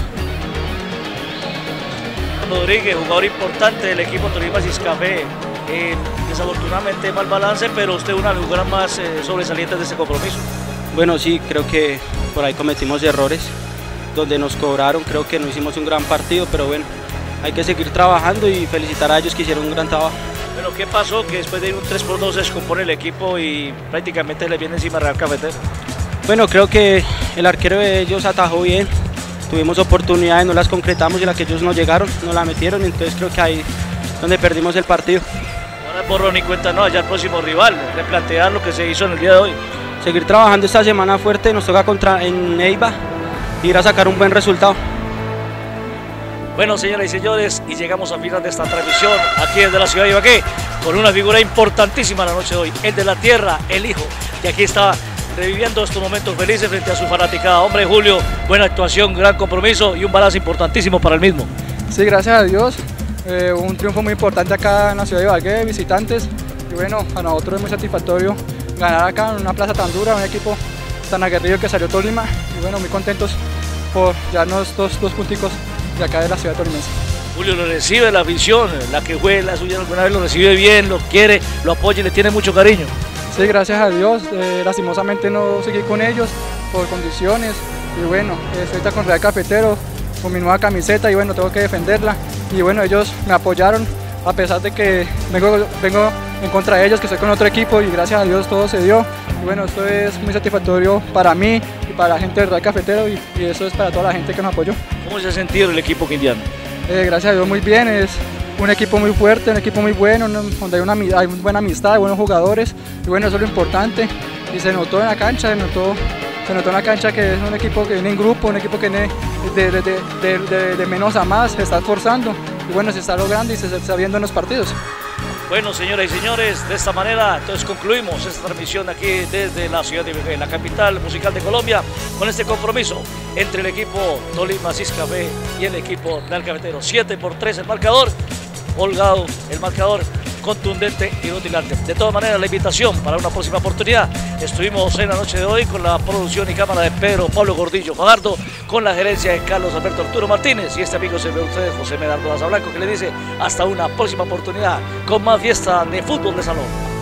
Rodríguez, jugador importante del equipo Tolima Ciscafé. Eh, desafortunadamente mal balance, pero usted una de las jugadoras más eh, sobresalientes de este compromiso. Bueno, sí, creo que por ahí cometimos errores donde nos cobraron, creo que no hicimos un gran partido, pero bueno, hay que seguir trabajando y felicitar a ellos que hicieron un gran trabajo. Bueno, ¿qué pasó? Que después de un tres por dos se descompone el equipo y prácticamente le viene encima Real Cafetero. Bueno, creo que el arquero de ellos atajó bien, tuvimos oportunidades, no las concretamos y la que ellos no llegaron, no la metieron, entonces creo que ahí es donde perdimos el partido. Ahora borrón y cuenta no, allá el próximo rival, replantear lo que se hizo en el día de hoy. Seguir trabajando esta semana fuerte, nos toca contra en Neiva, ir a sacar un buen resultado. Bueno, señoras y señores, y llegamos al final de esta transmisión aquí desde la ciudad de Ibagué, con una figura importantísima la noche de hoy, el de la tierra, el hijo, que aquí está reviviendo estos momentos felices frente a su fanaticada. Hombre, Julio, buena actuación, gran compromiso y un balance importantísimo para el mismo. Sí, gracias a Dios, eh, un triunfo muy importante acá en la ciudad de Ibagué, visitantes, y bueno, a nosotros es muy satisfactorio ganar acá en una plaza tan dura, un equipo tan aguerrido que salió Tolima, y bueno, muy contentos por llevarnos dos, dos punticos de acá de la ciudad tolimense. Julio, lo recibe la afición, la que fue la suya alguna vez, lo recibe bien, lo quiere, lo apoya y le tiene mucho cariño. Sí, gracias a Dios, eh, lastimosamente no seguí con ellos por condiciones, y bueno, estoy ahorita con Real Cafetero, con mi nueva camiseta, y bueno, tengo que defenderla, y bueno, ellos me apoyaron, a pesar de que vengo, vengo en contra de ellos, que estoy con otro equipo, y gracias a Dios todo se dio, y bueno, esto es muy satisfactorio para mí y para la gente del Real Cafetero, y, y eso es para toda la gente que nos apoyó. ¿Cómo se ha sentido el equipo quindiano? Eh, gracias a Dios muy bien, es un equipo muy fuerte, un equipo muy bueno, donde hay una hay buena amistad, hay buenos jugadores, y bueno, eso es lo importante, y se notó en la cancha, se notó, se notó en la cancha que es un equipo que viene en grupo, un equipo que viene de, de, de, de, de, de menos a más, se está esforzando, y bueno, se está logrando y se está viendo en los partidos. Bueno, señoras y señores, de esta manera entonces concluimos esta transmisión aquí desde la ciudad de Ibagué, la capital musical de Colombia, con este compromiso entre el equipo Tolima Ciscafé y el equipo Real Cafetero. siete por tres el marcador, holgado el marcador, contundente y rutilante. De todas maneras, la invitación para una próxima oportunidad. Estuvimos en la noche de hoy con la producción y cámara de Pedro Pablo Gordillo Fajardo, con la gerencia de Carlos Alberto Arturo Martínez y este amigo se ve ustedes, José Medardo Daza Blanco, que le dice hasta una próxima oportunidad con más fiesta de fútbol de salón.